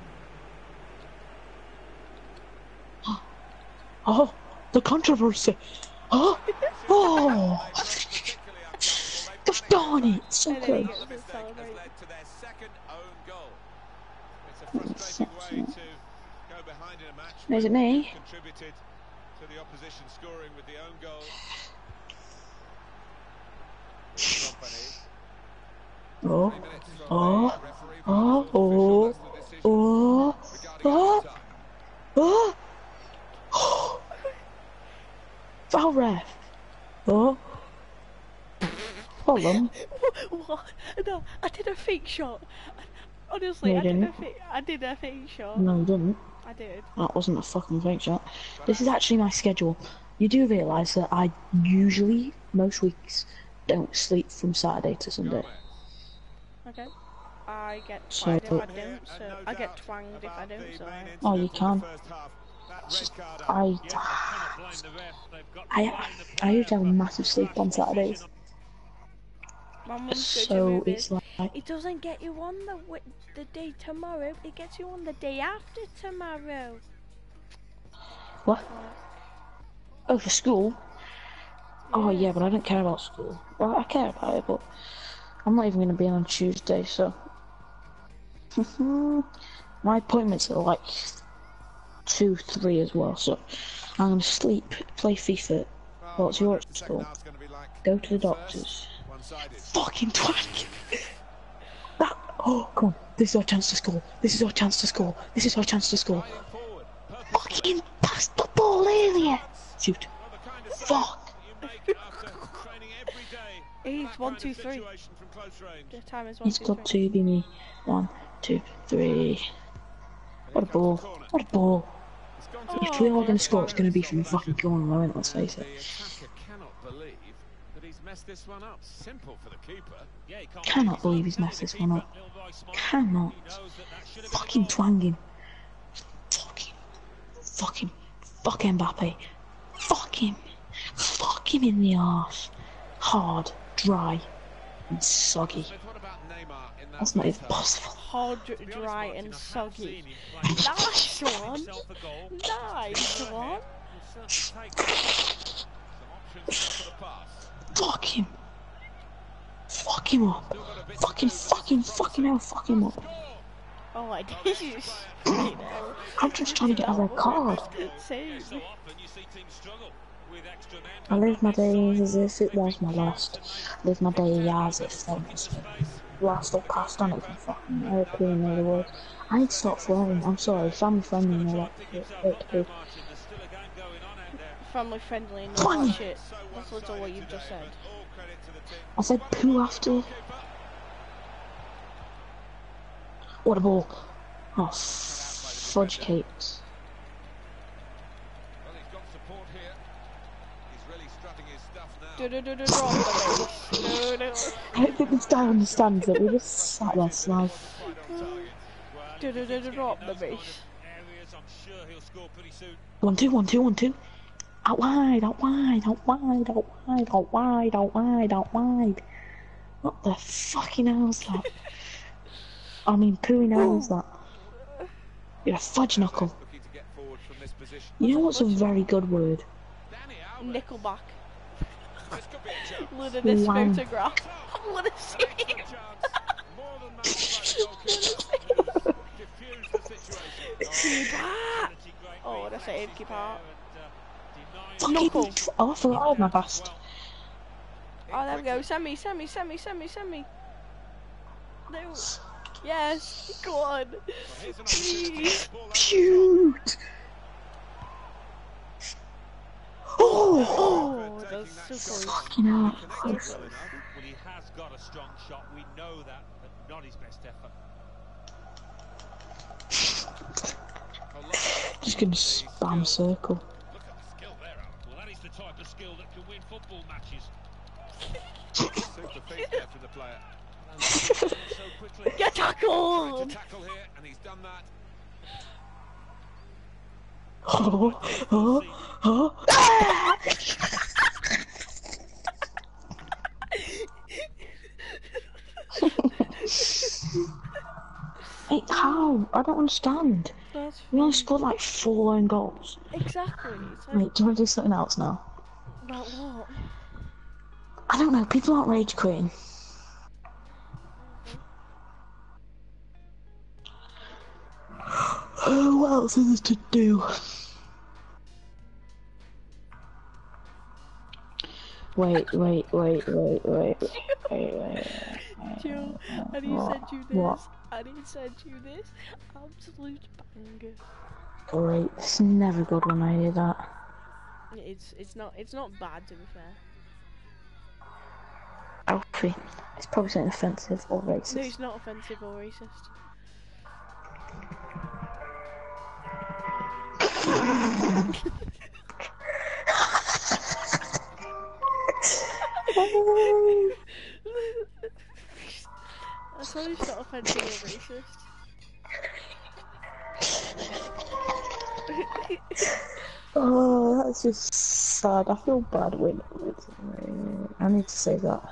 Company. Oh, the controversy. Oh, oh. Gosh darn it, so And then he close. gets The to mistake has celebrate. led to their second own goal. It's a frustrating way to go behind in a match. Is it when me? you've contributed to the opposition scoring with the own goal. Here's Company. Oh, Three minutes from oh, the referee. oh, Official oh, has the decision oh, regarding oh, overtime. oh, oh. Foul ref. Oh. Hold on. What? No, I did a fake shot. Honestly, No, you I did a didn't. fake. I did a fake shot. No, you didn't. I did. That wasn't a fucking fake shot. This is actually my schedule. You do realise that I usually, most weeks, don't sleep from Saturday to Sunday. Gomez. Okay. I get So- twanged if I Here, don't. and So no I get doubt twanged if I about don't. the So main I... Oh, incident you in the can. first half. That It's just, red card up. I, Yeah, they cannot blame the ref. They've got to I, blame the I used to have a player for massive sleep on rash Saturdays. decision. My mum's So go-to move it's is, like, it doesn't get you on the wi- the day tomorrow. It gets you on the day after tomorrow. what? Oh, for school? Oh yeah, but I don't care about school. Well, I care about it, but I'm not even going to be on Tuesday, so... My appointments are like two, three as well, so I'm going to sleep, play FIFA. Well, What's your the second school? half's gonna be like Go to the first, doctors. one-sided. Fucking twat! That, oh, come on. This is our chance to score. This is our chance to score. This is our chance to score. Flying forward, purposefully. Fucking pass the ball earlier! Shoot. Well, the kind of save Fuck! that you make after training every day. He's That one, kind two, of three. situation from close range. The time is one, It's two, got three. to be me. One, two, three. What a ball. What a ball. It's gone to If we are going Oh, to score, it's going to be from the fucking corner, though, innit? Let's face it. The attacker cannot believe that he's messed this one up. Simple for the keeper. Yeah, he can't Cannot believe he's Telling messed the this one keeper, up. little boy smile. Cannot. He knows that that should have been a Fucking goal. twanging. Fucking. Fucking. Fuck Mbappe. Fuck him. Fuck him in the arse. Hard, dry, and soggy. Smith, what about Neymar in that That's not even first half. possible. Hard, dry, and soggy. Nice one. Nice one. Some options now for the pass. Fuck him. Fuck him up. Still got a bit to Fucking, do, but this fucking, is fucking hell, fuck him up. Oh my days, you fucking hell. I'm just trying to get a red card. Same. So often you see teams struggle with extra men. I live my days as if it was my last. I live my days as if there was my last or passed on it from fucking airplane or the world. I need to stop flying. I'm sorry, family friendly and all that. Family friendly and all that shit. That's literally what you've just said. I said poo after. What a ball. Oh, fudge cakes. Well, he's got support here. He's really strutting his stuff now. Do do do do drop the base. Do do. I don't think this guy understands that we just sat there slag. Do do do do drop the base. One two, one two, one two. Out wide, out wide, out wide, out wide, out wide, out wide, out wide. What the fucking hell's that? I mean, pooing hell's that? You're a fudge knuckle. You know what's a very good word? Nickelback. Look at this Wow. photograph. I wanna see it. Keep out. Oh, what I say, keep out. Knuckle. Oh, I forgot I had my past. Oh, there we go. Send me, send me, send me, send me, send me. No. Yes. Go on. Please. Shoot! Oh! Oh, that's so close. Fucking hell. Well, he has got a strong shot. We know that, but not his best effort. Just gonna spam circle. Look at the skill there, Alan. Well, that is the type of skill that can win football matches. Super feet there from the player. So quickly. Get Trying tackled. to tackle here, and he's done that. Oh, oh, oh. Hey, how? I don't understand. That's We only scored like four own goals. exactly. It's like, Wait, do you want to do something else now? about what? I don't know, people aren't rage quitting. Oh, what else is there to do? Wait, wait, wait, wait, wait, wait, wait, wait. Joe, I need to What? send you this. What? I need to send you this. Absolute banger. Great, it's never good when I hear that. It's it's not it's not bad, to be fair. Alfie, it's probably something offensive or racist. No, it's not offensive or racist. That's why it's not offensive or racist. Oh, that's just sad. I feel bad when I need to say that.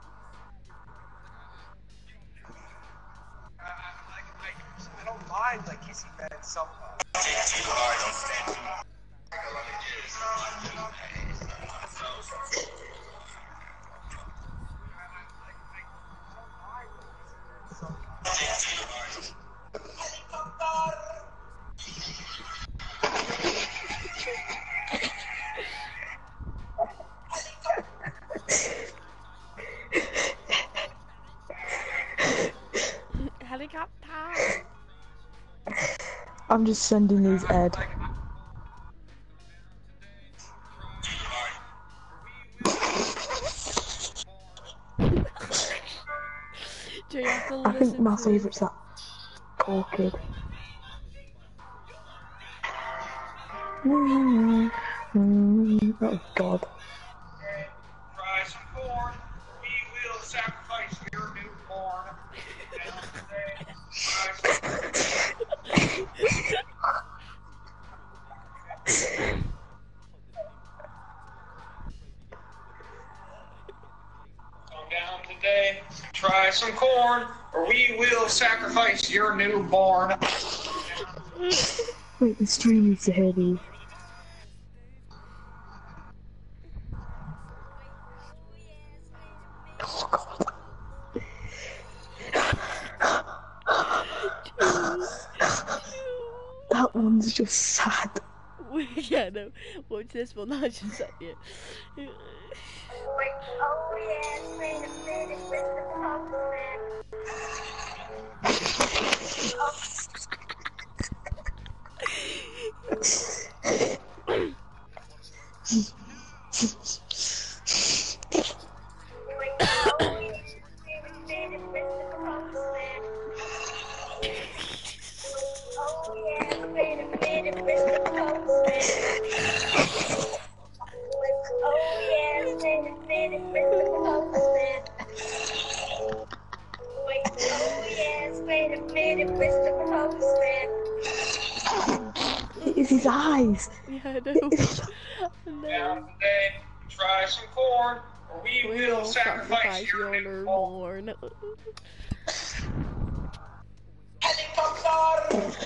I don't mind like kissing bed sometimes. Helicopter. I'm just sending these Ed. Do you have to I think listen my to favourite's that poor kid. Mm, mm, oh God. Fry some corn. We will sacrifice your newborn. And today, fry some Go down today. Try some corn. or we will sacrifice your newborn. Wait, the stream needs to hear these. Oh god. That one's just sad. Yeah, no. Watch this one. I just said it. It's his eyes. Yeah, I know. Now today, try some corn, or we, We will will sacrifice, sacrifice your your newborn. newborn. Helicopter!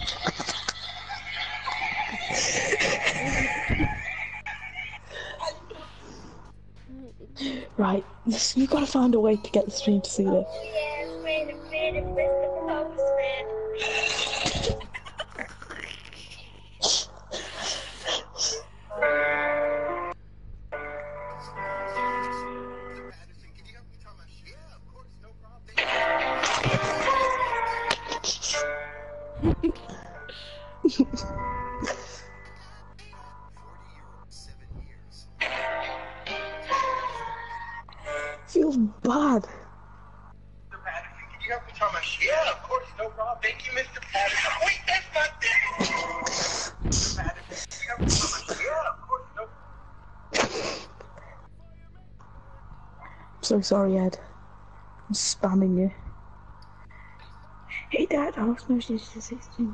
Right, this, you gotta find a way to get the stream to see this. Feels bad. Mister Patterson, can you help me try my shit? Yeah, of course, no problem. Thank you, Mister Patterson. Wait, that's my thing! Mister Patterson, can you help me try my shit? Yeah, of course, no problem. I'm so sorry, Ed. I'm spamming you. Hey Dad, I lost my shit to sixteen.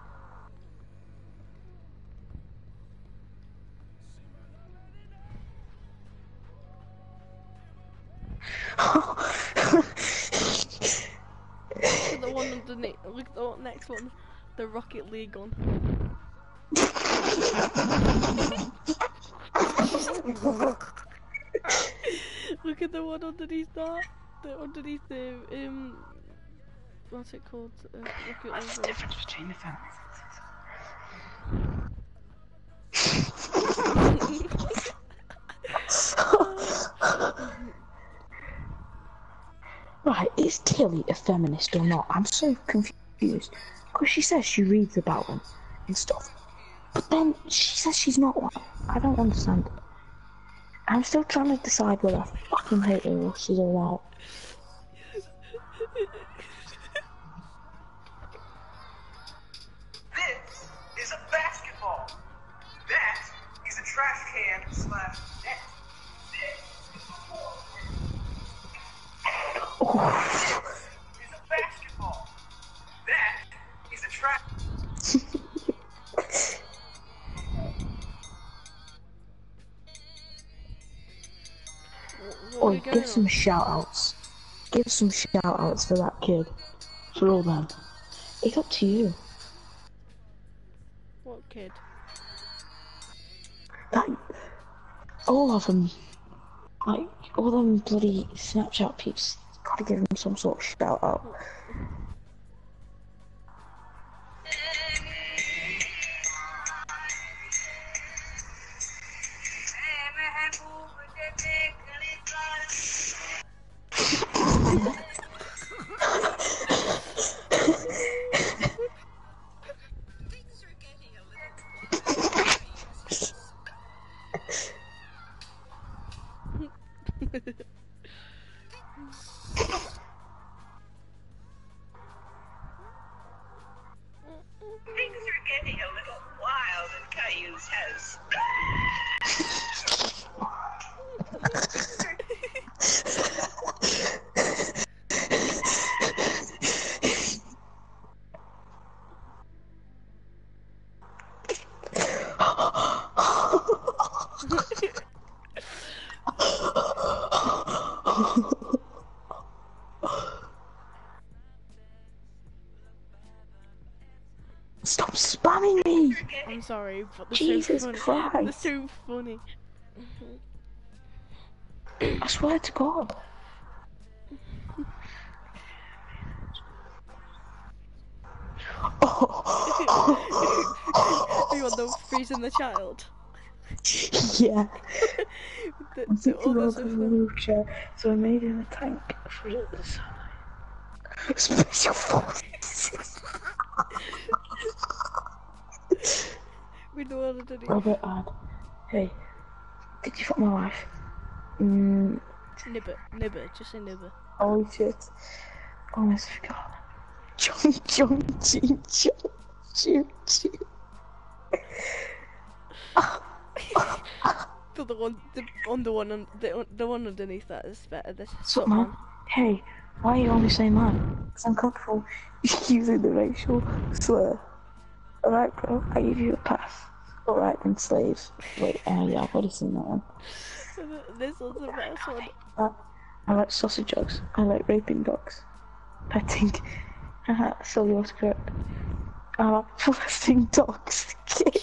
Look at the one underneath. Look at the next one. The Rocket League one. Look at the one underneath that. The underneath the um. What's it called? Uh, Rocket What's the League. difference between the families? Right, is Tilly a feminist or not? I'm so confused. Because she says she reads about them and stuff. But then she says she's not one. I don't understand. I'm still trying to decide whether I fucking hate her or she's alright. This is a basketball. That is a trash can slash net. This is a ball. Oh. This is a basketball. That is a trash. What are Oh, we going give some on? shout outs. Give some shout outs for that kid. For all them. It's up to you. What kid? That, all of them. Like, all them bloody Snapchat peeps. Gotta give them some sort of shout out. Stop spamming me! I'm sorry, but they're Jesus so funny. Christ! They're so funny. I swear to God. You want the freezing the child? Yeah. the, I'm the, sitting oh, on that's the so fun. wheelchair, so I made him a tank for the side. Special forces. We know what to do. Robert Ad. Hey, did you fuck my wife? Mm, Nibber, nibber, just say nibber. holy shit. Almost forgot. John, John, John, John, John, John. the, the one, the on the one, on, the the one underneath that is better. This Sup, man? Hey, why are you always saying man? Because I'm comfortable using the racial slur. Alright, bro, I give you a pass. Alright, then, slaves. Wait, uh, yeah, I've already seen that one. This one's the best one. Uh, I like sausage dogs. I like raping dogs. Petting. Haha, so yours correct. I like molesting dogs.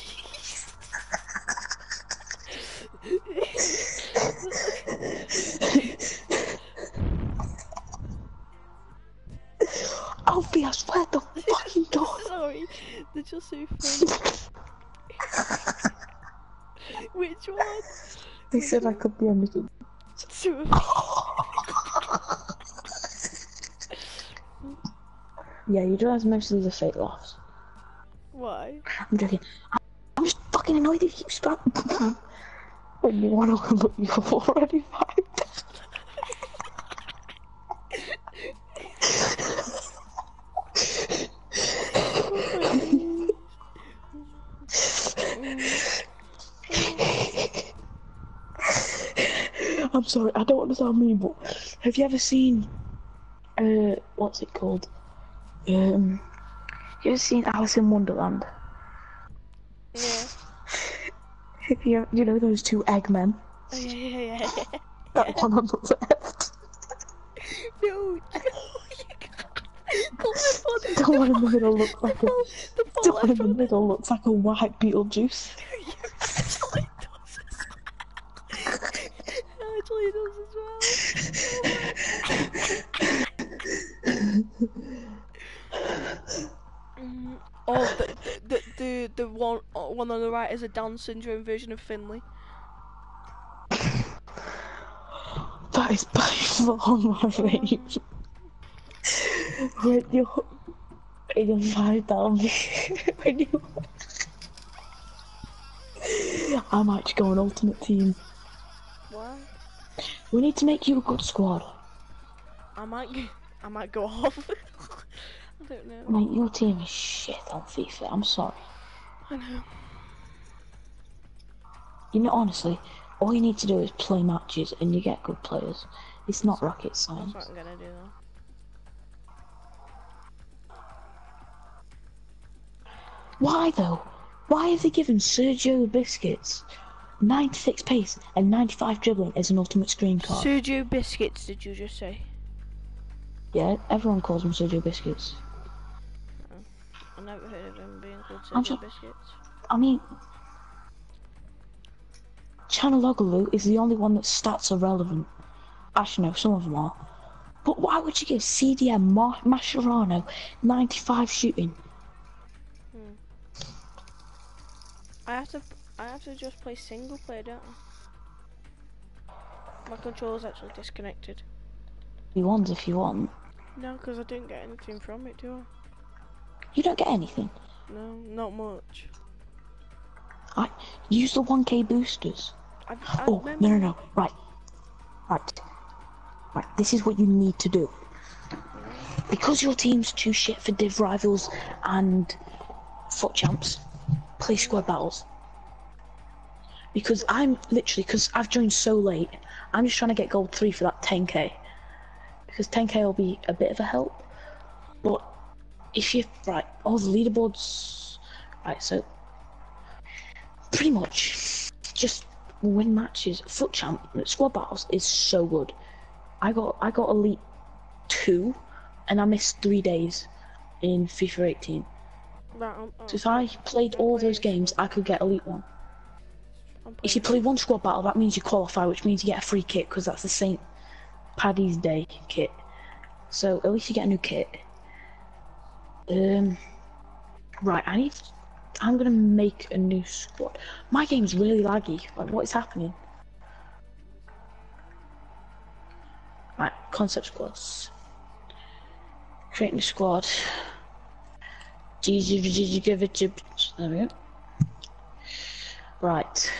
Alfie, I swear to fucking God. Sorry, they're just so funny. Which one? They Which said one? I could be anything. Two of Yeah, you do have most of the fake laughs. Why? I'm joking. I'm just fucking annoyed that you keep spamming. When you want to look, you've already found. I'm sorry, I don't want to sound mean, but have you ever seen, uh, what's it called? Um, you ever seen Alice in Wonderland? Yeah. Have you, you know those two Eggmen? Oh, yeah, yeah, yeah, yeah. That one on the left. No, you can't. The one in the middle looks like a. The The one in the middle looks like a white Beetlejuice. Actually does as well. Actually does as well. Oh, the, the the the one one on the right is a Down syndrome version of Finley. That is by far my favourite. When you're when you find down when you I might just go on ultimate team. What? We need to make you a good squad. I might go, I might go off. I don't know. Mate, your team is shit on FIFA, I'm sorry. I know. You know, honestly, all you need to do is play matches and you get good players. It's not rocket science. That's what I'm gonna do though. Why though? Why have they given Sergio Biscuits ninety-six pace and ninety-five dribbling as an ultimate screen card? Sergio Biscuits, did you just say? Yeah, everyone calls him Sergio Biscuits. Oh, I've never heard of him being called I'm Sergio just- Biscuits. I mean, Chanaloglu is the only one that stats are relevant. Actually, no, some of them are. But why would you give C D M Ma Mascherano ninety-five shooting? Hmm. I have to, I have to just play single player, don't I? My controller's actually disconnected. You want if you want. No, because I didn't get anything from it, do You don't get anything. I? No, not much. I use the one K boosters. I've, I've Oh, no, no, no. Right. Right. Right. This is what you need to do. Because your team's too shit for div rivals and foot champs, play squad battles. Because I'm literally, because I've joined so late, I'm just trying to get gold three for that ten K. Because ten K will be a bit of a help. But if you, right, all the leaderboards, right, so pretty much just win matches. Foot champ, squad battles is so good. I got, I got elite two, and I missed three days in FIFA eighteen. Right, I'm, So if I played all those games, I could get Elite One. If you play one squad battle, that means you qualify, which means you get a free kit, because that's the Saint Paddy's Day kit. So at least you get a new kit. Um, right, I need... I'm gonna make a new squad. My game's really laggy. Like, what is happening? Right, concept squads. Create new squad. There we go. Right.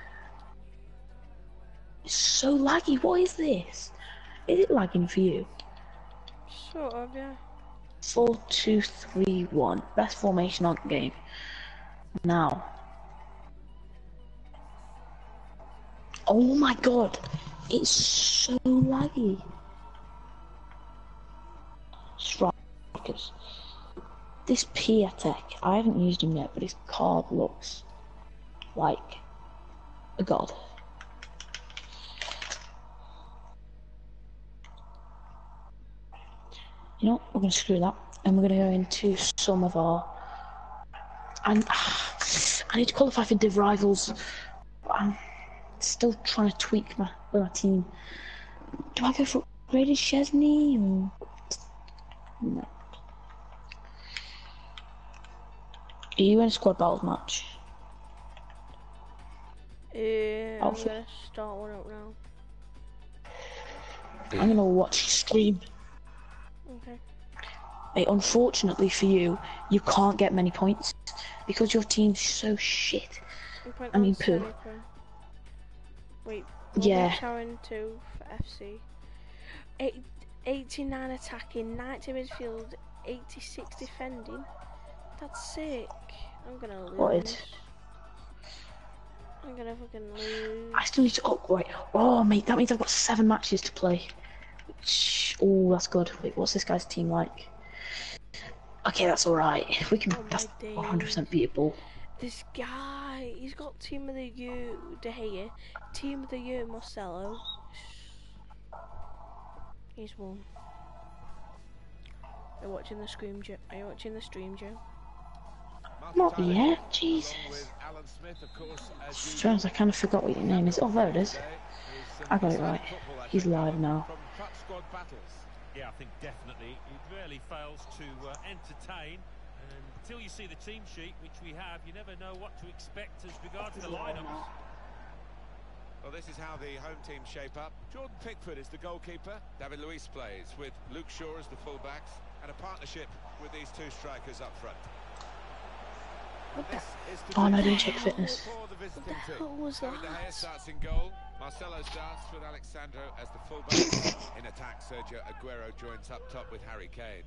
It's so laggy. What is this? Is it lagging for you? Sort of, yeah. Four, two, three, one. Best formation on game. Now. Oh my god. It's so laggy. Strikers. This Piatek, I haven't used him yet, but his card looks like a god. You know what? We're going to screw that, and we're going to go into some of our... And ah, I need to qualify for Div Rivals. I'm still trying to tweak my, my team. Do I go for upgraded Chesney or... No. Are you in a squad battles match? Yeah, I'm Outfit. gonna start one up now. I'm gonna watch you stream. Okay. Mate, unfortunately for you, you can't get many points because your team's so shit. I mean, poo. Wait, yeah. Sharon two for F C. Eight, eighty-nine attacking, ninety midfield, eighty-six defending. That's sick. I'm gonna lose. What? I'm gonna fucking lose. I still need to upgrade. Oh, mate, that means I've got seven matches to play. Which, oh, that's good. Wait, what's this guy's team like? Okay, that's alright. We can. Oh, that's one hundred percent beatable. This guy, he's got Team of the Year De Gea, Team of the Year Marcelo. He's won. Are you watching the stream, Joe? Are you watching the stream, Joe? Not yet, Jesus. Strange, I kind of forgot what your name is. Oh, there it is. I got it right. He's live now. Yeah, I think definitely. It rarely fails to uh, entertain. And until you see the team sheet, which we have, you never know what to expect as regards the lineups. Well, this is how the home team shape up. Jordan Pickford is the goalkeeper. David Luiz plays with Luke Shaw as the fullbacks, and a partnership with these two strikers up front. This is oh no, I didn't check fitness. What the hell was that? David De Gea starts in goal. Marcelo starts with Alexandro as the fullback. In attack, Sergio Aguero joins up top with Harry Kane.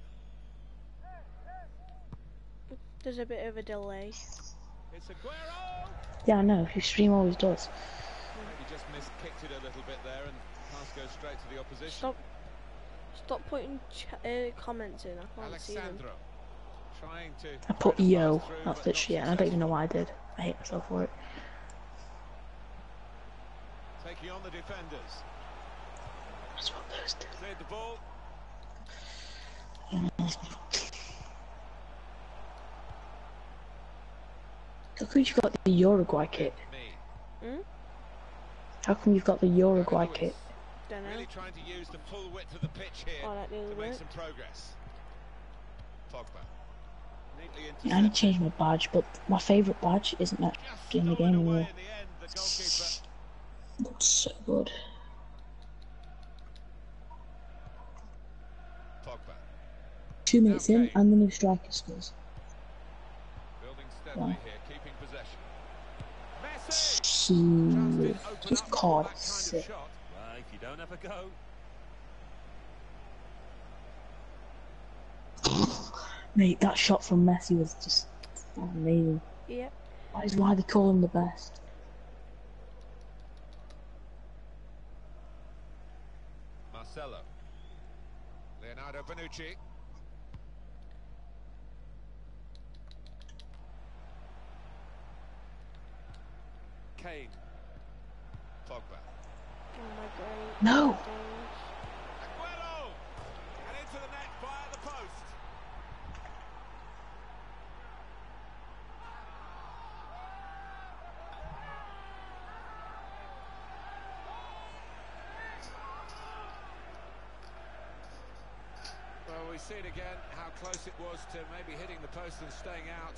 There's a bit of a delay. It's Aguero! Yeah, I know. Your stream always does. Maybe just miskicked it a little bit there, and pass goes straight to the opposition. Stop. Stop putting ch uh, comments in. I can't see them. Alexandro. Trying to I put yo. That's literally it, and I don't even know why I did. I hate myself for it. Taking on the defenders. That's what those do. Cleared the ball. How come you've got the Uruguay kit? Hmm? How come you've got the Uruguay kit? Don't know. Really trying to use the full width of the pitch here Oh, that to didn't make work. some progress. Pogba. Neatly Yeah, I need to change my badge, but my favourite badge isn't that in the game anymore. Looks so good. Pogba. Two minutes in, and the new striker scores. Building steadily Wow. here, keeping possession. Messi. He, his card is sick. Well, if you don't have a go. Mate, that shot from Messi was just amazing. Yep. That is why they call him the best. Marcelo. Leonardo Bonucci. Kane. Pogba. Oh my god. No! Aguero! And into the net via the post. see it again, how close it was to maybe hitting the post and staying out.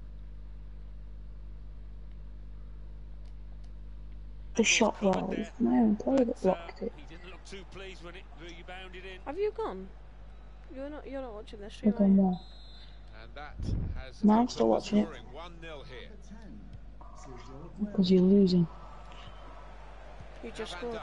The shot well, it was my own player that blocked it. He didn't look too pleased when it rebounded in. Have you gone? You're not. You're not watching this stream. I've gone there. And that has No, I'm still watching it. one nil here. Because you're losing. You just scored.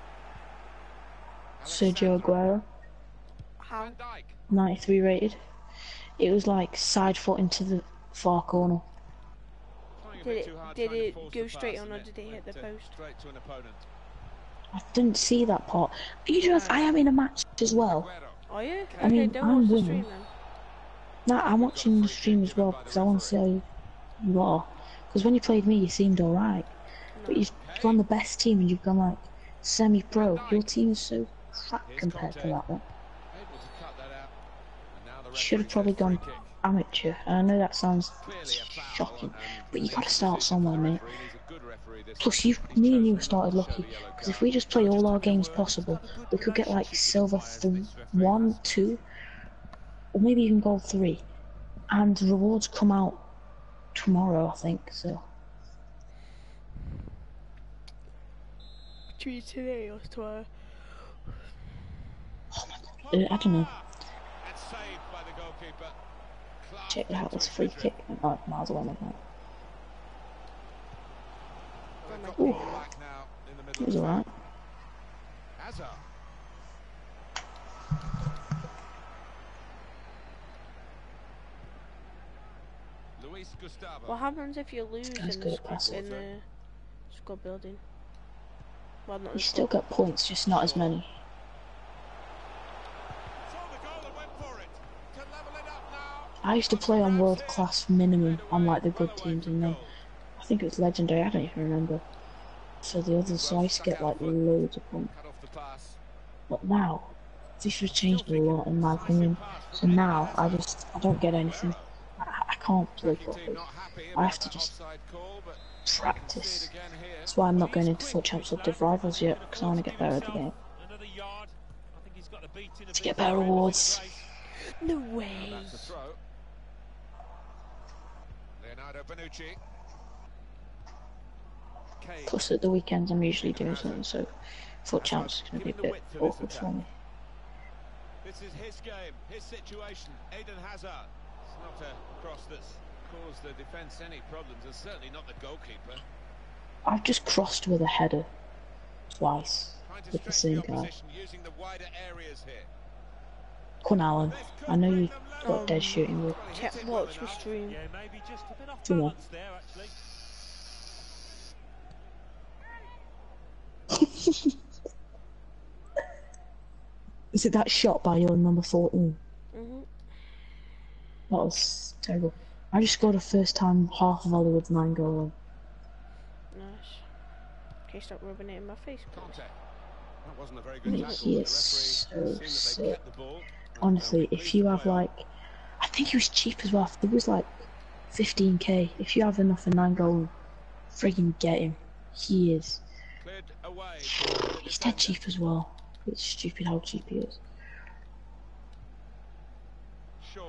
Sergio Aguero, How? Van Dijk. ninety-three rated. It was like side foot into the far corner. Trying a Did bit it? too hard Did trying to it force go the straight pass on, or and did it hit the went, uh, post? Straight to an opponent. I didn't see that part. You know, I am in a match as well. Aguero. Are you? I Okay, mean, don't I'm watch the winning. stream then. No, I'm watching the stream as well because I want to see how you, you are. Because when you played me, you seemed alright. But you've gone the best team and you've gone like semi-pro. Your team is so crap compared to that one. Able to cut that out. And now the You should have referee probably says free gone kick. amateur. And I know that sounds Clearly a foul, shocking, and but you an got to easy start decision somewhere, for the mate. referee, and he's a good referee this Plus, time. you, He's me and you chosen started not to show lucky the yellow because if card. we just play all our games possible, we could get like silver th one, two, or maybe even gold three, and the rewards come out tomorrow, I think. So Between today or tomorrow. oh my god, uh, I don't know. And saved by the goalkeeper. Class Check it out. to It's a his free midfield. kick. Oh, miles away, like that. Well, they've got the Ooh. ball back now in the middle It was of the alright. field. Hazard. Luis Gustavo. What happens if you lose Guy's in good the, at squad, passing. in the squad building? Well, not You the still squad. get points, just not as many. Saw the goal and went for it. Can level it up now. I used to play on world class minimum on like the good teams, and then I think it was legendary. I don't even remember. For the others, so I used to get like loads of points. Cut off the pass. But now, FIFA's changed a lot in my opinion. So now I just I don't get anything. I, I can't play Attacking team properly. not happy I about have to that just offside call, but practice. see it again here. That's why I'm not going into Foot Champs or Div Rivals yet, because I want to get better at the game. Another yard. I think he's got the beat in a To bit get better more rewards. No way. That's a throw. Leonardo Bonucci. Kane. Plus at the weekends I'm usually doing something, so Foot Champs is going to be a bit awkward for me. This is his game, his situation. Eden Hazard. It's not a cross that's caused the defence any problems, and certainly not the goalkeeper. I've just crossed with a header twice Trying to with the stretch same the guy. opposition using the wider areas here. Come on, Alan. I know you got Um, dead shooting with. Well, he Check, hit it well watch my enough. stream. Yeah, maybe just a bit off Two more. balance there, actually. Is it that shot by your number fourteen? Mhm. That was terrible. I just scored a first time half volley with nine goal. Nice. Okay, stop rubbing it in my face. Conte. That wasn't a very good He tackle. is The referee so seemed that they sick. kept the ball. Honestly, They'll be if you pleased to have play on. like, I think he was cheap as well. It was like fifteen K. If you have enough for nine goal, friggin' get him. He is. Cleared away. He's dead cheap as well. It's stupid how cheap he is. Shaw.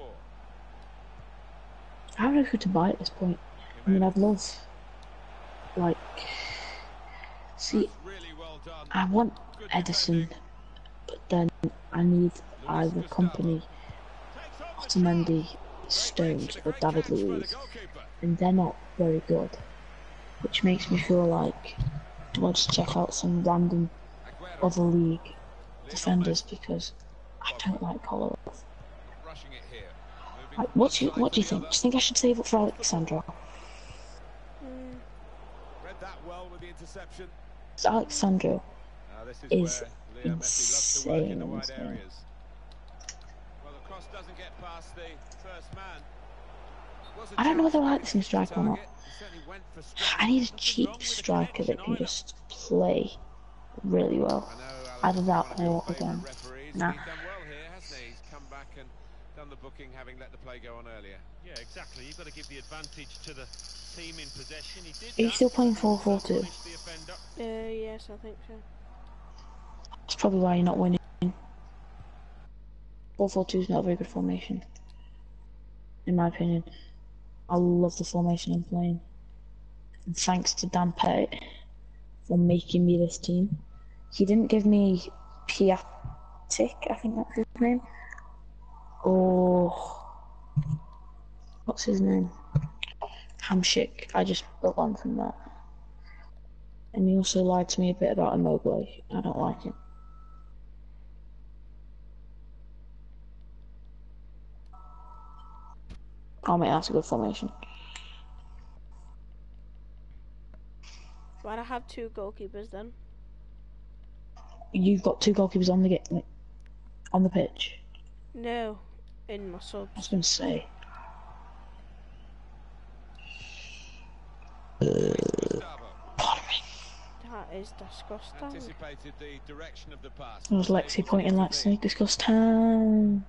I don't know who to buy at this point. I mean, I'd love, like, see, That's really well done. I want Good Edison, defending. but then I need either Gustavo. company, Takes on the Otamendi, trap. Stones, Great or catch David by the Luiz, goalkeeper. and they're not very good, which makes me feel like, do I just check out some random Aguero. other league Lionel defenders because I don't like Kolarov. Messi rushing it here. Moving Like, from what's you, one side what do you to the think? Do other. you think I should save up for Alexandra? Mm. Read that well with the interception. Because Alexandra, Now this is, is where Leo Messi loves to work in the insane, wide isn't it? areas. Well, the cross doesn't get past the first man. Was a I don't know chance whether I to like this new hit the striker or not. target. He certainly went for strength. I need a Nothing wrong cheap with the striker that can connection just play really well. I know, Alex, Either he's that one of your or favourite again. referees, Nah. and he's done well here, hasn't he? He's come back and done the booking, having let the play go on earlier. Yeah, exactly. You've got to give the advantage to the team in possession. He did Are you that. still playing four four two? Punished the offender. Uh, yes, I think so. That's probably why you're not winning. four four two is not a very good formation, in my opinion. I love the formation I'm playing. And thanks to Dan Pettit for making me this team. He didn't give me Piatic, I think that's his name. Or what's his name? Hamshik. I just built on from that. And he also lied to me a bit about Immobile. I don't like it. Oh mate, that's a good formation. Why'd I have two goalkeepers then? You've got two goalkeepers on the get on the pitch. No, in my subs. I was gonna say. Pardon me. That is disgusting. Anticipated the direction of the pass. There was Lexi pointing Lexi. Discuss time.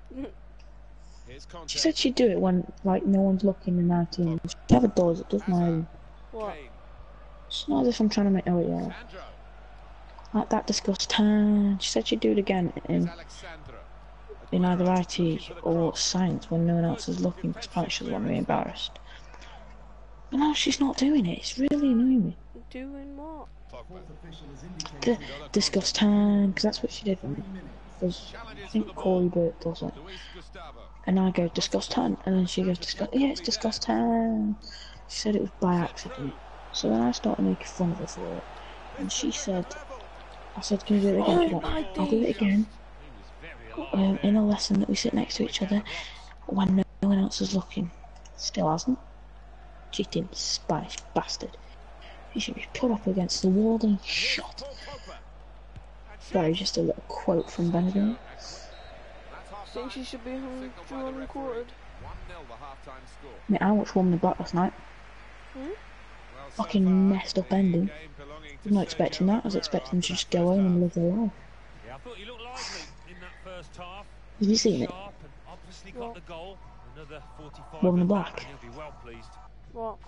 She said she'd do it when like no one's looking in our team. She never does. It does my own. What? It's not as if I'm trying to make. Oh yeah. Like that discuss time. She said she'd do it again in in either I T or science when no one else is looking, because apparently she doesn't want to be embarrassed. But now she's not doing it. It's really annoying me. Doing what? The discuss time, because that's what she did. Because I think Corey Burt does it. And I go discuss time, and then she goes discuss. Yeah, it's discuss time. She said it was by accident. So then I started making fun of her for it, and she said, I said, can you do it again? She's like, I'll do it again. Um, in a lesson that we sit next to each other when no one else is looking. Still hasn't. Cheating Spanish bastard. He should be put up against the wall and shot. Sorry, just a little quote from Benedict. Think she should be home drawn and quartered. Mate, I watched Woman in Black last night. Hmm? Fucking messed up ending. I was not expecting that. I was expecting them to just go home and live their life. Yeah, I thought you looked lively in that first half. Have you seen it? Obviously got the goal. Another forty-five. Woman in Black. He'll be well pleased. What?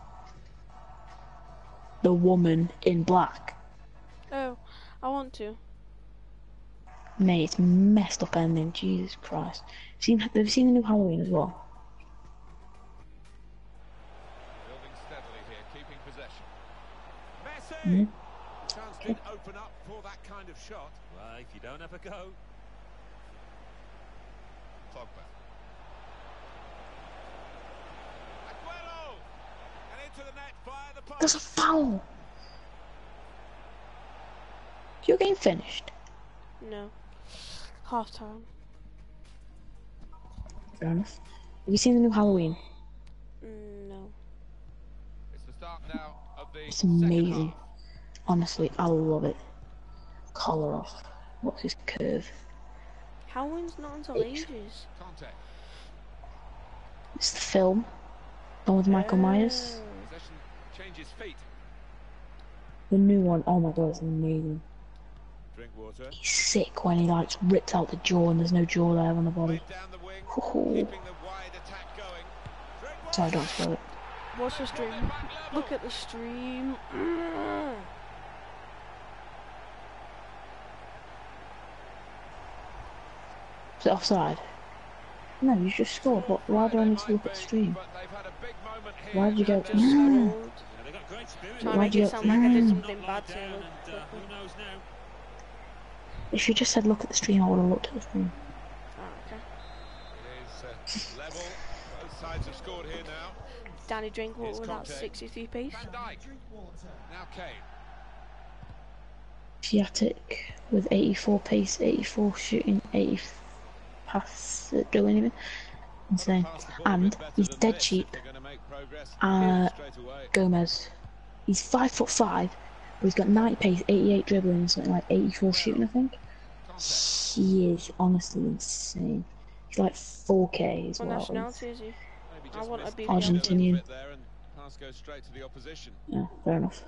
The Woman in Black. Oh, I want to. Mate, it's messed up ending. Jesus Christ. Seen? Have you seen the new Halloween as well? Building steadily here, keeping possession. Messi! Mm-hmm. Chance did open up for that kind of shot. Well, if you don't have a go. Pogba. Aguero! And into the net via the post. There's a foul! Your game finished? No. Half time. Fair enough. Have you seen the new Halloween? Mm, no. It's the start now of the It's second amazing. half. Honestly, I love it. Collar off. What's his curve? Halloween's not until It's- ages. Contact. It's the film. The one with Michael Myers. Oh. Possession changes feet. The new one, oh my god, it's amazing. Drink water. He's sick when he like rips out the jaw and there's no jaw there on the body. Played down the wing, Hoo-hoo. keeping the wide attack going. Drink water. Sorry, don't spoil it. Watch the stream. Look at the stream. Is it offside? No, you just scored. What? Why do I need to look at the stream? But they've had a big moment here. Why did you go? Just Mm. scored. Yeah, they got great spirit. Trying to Why'd make you it go- sound like I did Mm. something Not bad locked to down him. and, uh, who knows now? If you just said look at the stream, I would have looked at the stream. Oh, okay. It is uh, level. Both sides have scored here now. Danny drink water Here's with that Conte. sixty-three pace. Van Dijk. Now Kane. Piatic with eighty-four pace, eighty-four shooting, eighty pass at doing even. Insane. Pass the ball a And bit better he's than dead this cheap. if they're gonna make progress Uh, straight away. Gomez. He's five foot five, but he's got ninety pace, eighty-eight dribbling, and something like eighty-four shooting, I think. Contact. He is honestly insane. He's like four K as What well. nationality is he? Maybe I just want a missed B the P L Argentinian. bit there and pass goes straight to the opposition. Yeah, fair enough.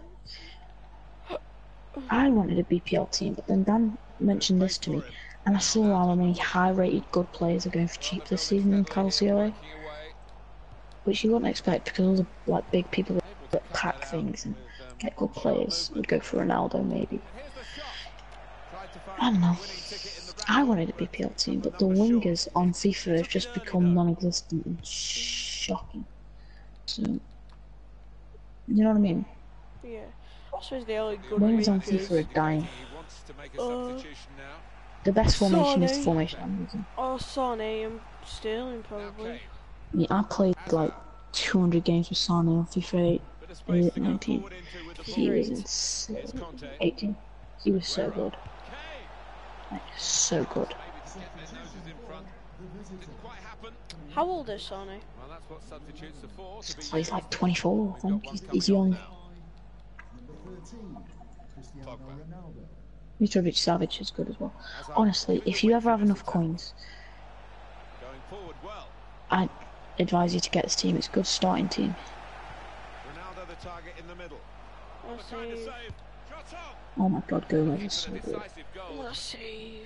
I wanted a B P L team, but then Dan mentioned this to me, and I saw how many high-rated good players are going for cheap this season in Calcio, which you wouldn't expect because all the like big people that pack things and get good players would go for Ronaldo maybe. I don't know. I wanted a B P L team, but the wingers on FIFA have just become non-existent and shocking. So, you know what I mean? Yeah. I suppose they are good Wingers on wingers. FIFA are dying. Uh, The best formation is the Sane. formation I'm using. Or Sane and Sterling, probably. I mean, I played like two hundred games with Sane on FIFA eight, nineteen. He was insane. eighteen. He was so good. Like, so good. How old is Sane? So he's like twenty-four, I think. He's, he's young. Mitrovic Savic is good as well. Honestly, if you ever have enough coins, I advise you to get this team. It's a good starting team. What a save. Oh my god, Gomez is so good. What a save.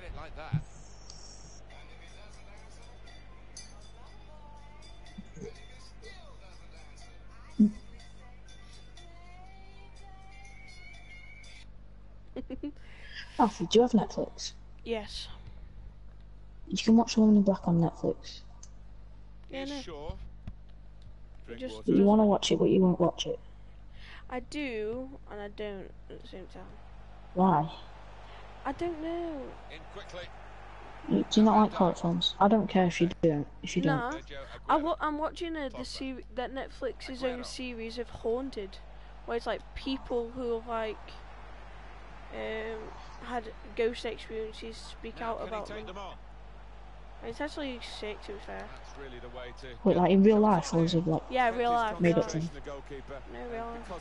Alfie, do you have Netflix? Yes. You can watch The Woman in Black on Netflix. Yeah, no. Just, But you want to watch it, but you won't watch it. I do, and I don't at the same time. Why? I don't know. Do you not like horror films? I don't care if you don't. If you don't. Nah, I wa I'm watching a, the ser that Netflix's own series of Haunted, where it's like people who have like um, had ghost experiences speak out about them. And it's actually sick, to be fair. Wait, like in real life, or is it like Yeah, real life. made real up life. thing? No, real life.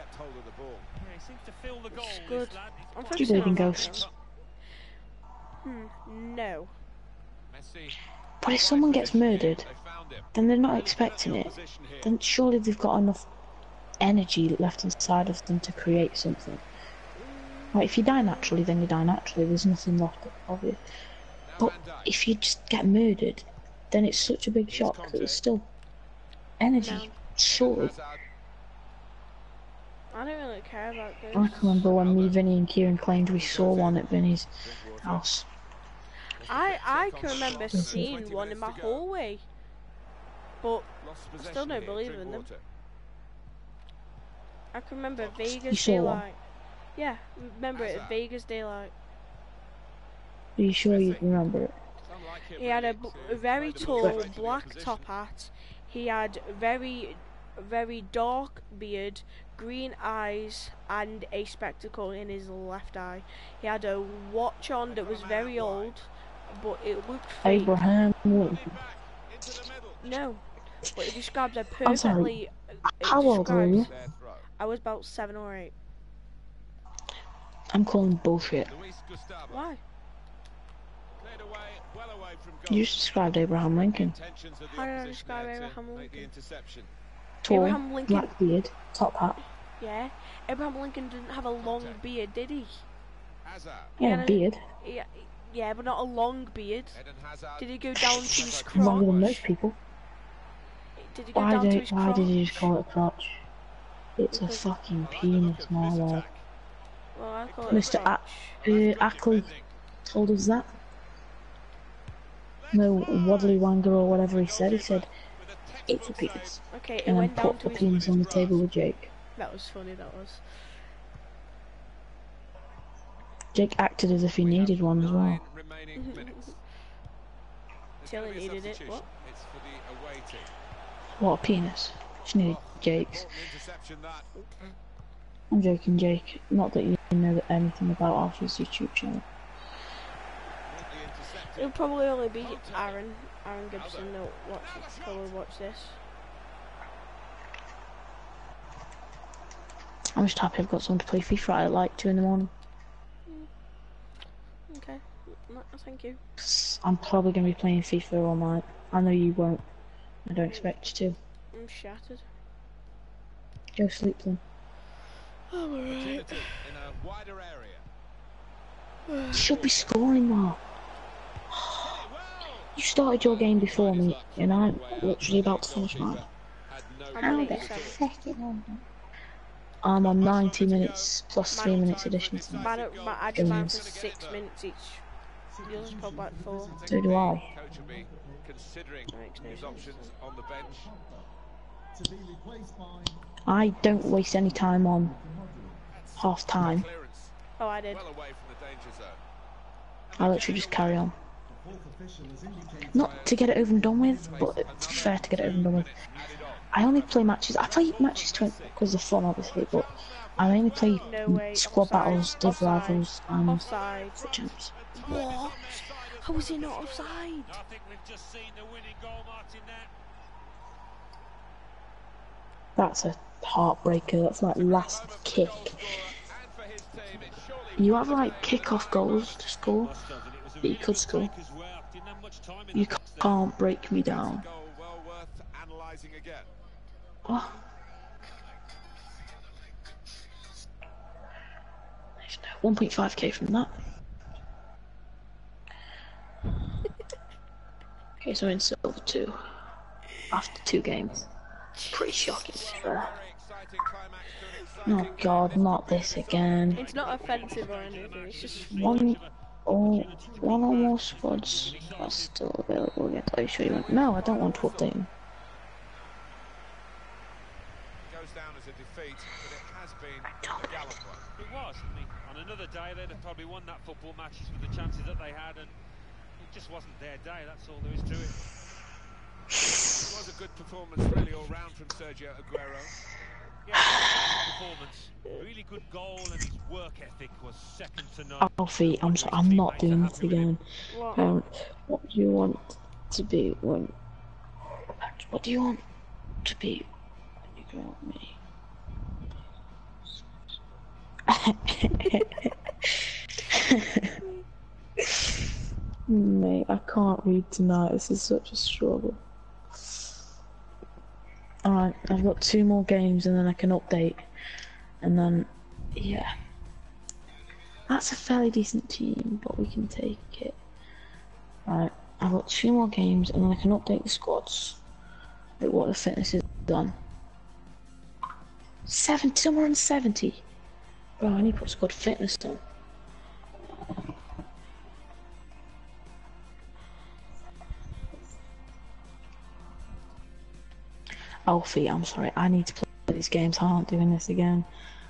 It's It's good. I'm Do you focusing believe in on that ghosts? now. Hmm. No. But if someone gets murdered, then they're not expecting it. Then surely they've got enough energy left inside of them to create something. Like if you die naturally, then you die naturally. There's nothing left of you. But if you just get murdered, then it's such a big shock that there's still energy. No. Surely. I don't really care about I ghosts. can remember when me, Vinny, and Kieran claimed we saw one at Vinny's house. I I can remember seeing one in my hallway, but I still don't believe in them. I can remember You Vegas saw one? daylight. Yeah, remember it, Vegas daylight. Are you sure you remember it? He had a, b a very tall black top hat. He had very, very dark beard, green eyes, and a spectacle in his left eye. He had a watch on that was very old, but it looked fake. Abraham Lincoln. No, but it describes a I'm sorry. perfectly. it How old were you? describes- I was about seven or eight. I'm calling bullshit. Why? You just described Abraham Lincoln. How did I describe Abraham Lincoln? Tall, Abraham Lincoln. black beard, top hat. Yeah, Abraham Lincoln didn't have a long beard, did he? Yeah, Yeah, beard. Yeah, yeah, but not a long beard. Did he go down to his Longer than crotch? most people. Did he go Why down to did his why crotch? did you just call it a crotch? It's a Because- fucking penis, my lord. Well, I call it Mister a A crotch. uh, Ackley told us that. No, Wadley Wanger or whatever he said. He said it's a penis, Okay, it and then went down put to the his. penis on the table with Jake. That was funny. That was. Jake acted as if he needed one as well. Tilly needed it. What? What a penis. She needed Jake's. I'm joking, Jake. Not that you know anything about Alfie's YouTube channel. It'll probably only be Aaron. Aaron Gibson that watch probably watch this. I'm just happy I've got someone to play FIFA at like two in the morning. Okay, no, thank you. I'm probably going to be playing FIFA all night. I know you won't. I don't expect you to. I'm shattered. Go sleep then. I'm alright. You should be scoring though. You started your game before me, and I'm literally about to finish mine. I'm How on the eighty-seven. heck am I on? I'm on ninety minutes plus three minutes additional time. Man, man, I did mine for six minutes each. Yours is probably like four. So do I. Coach will be considering his options on the bench. I don't waste any time on half time. Oh, I did. Well away from the danger zone. I literally just carry on. Not to get it over and done with, but it's fair to get it over and done with. I only play matches. I play matches to because of fun, obviously, but I only play No way. squad Offside. battles, div Offside. rivals, and Offside. foot champs. What? How is he not offside? I think we've just seen the winning goal, Martin, there. That's a heartbreaker. That's like last kick. You have like kick-off goals to score that you could score. You can't break me down. Oh. one point five K from that. Okay, so in silver two after two games. Pretty shocking, to be fair. Oh god, not this again. It's not offensive or anything, it's just One or one or more squads are still available again. Are you sure you want? No, I don't want to update them. Goes down as a defeat, but it has been a gallant one. It was. I mean, on another day, they'd have probably won that football matches with the chances that they had, and it just wasn't their day. That's all there is to it. It was a good performance, really, all round from Sergio Aguero. Yeah, performance, really good goal, and his work ethic was second to none. Alfie, I'm sorry, I'm not doing this again. what? Um, what do you want to be when? What do you want to be when you grow up, me? Mate, I can't read tonight. This is such a struggle. Alright, I've got two more games and then I can update. And then, yeah. That's a fairly decent team, but we can take it. Right, I've got two more games and then I can update the squads. Like what the fitness is done. seventy, somewhere on seventy. Bro, I need to put squad fitness on. Alfie, I'm sorry, I need to play these games, I aren't doing this again.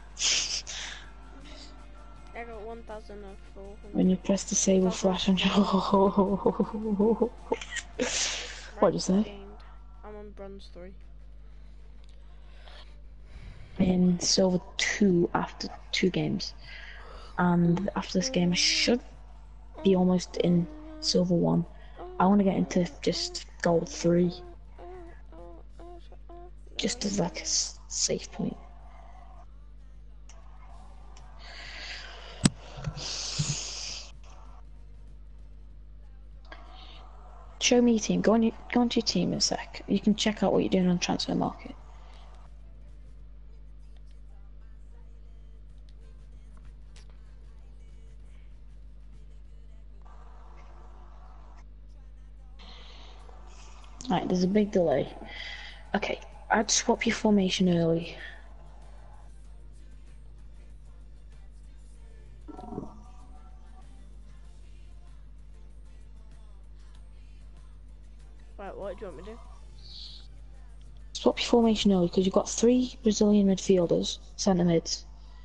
I got one thousand four hundred. When you press disable flash on your... What'd you say? I'm on bronze three. In silver two after two games. And after this game I should be almost in silver one. I want to get into just gold three. Just as like a safe point. Show me your team. Go on your, go onto your team in a sec. You can check out what you're doing on transfer market. Right, there's a big delay. Okay, I'd swap your formation early. Right, what do you want me to do? Swap your formation early because you've got three Brazilian midfielders, centre mids.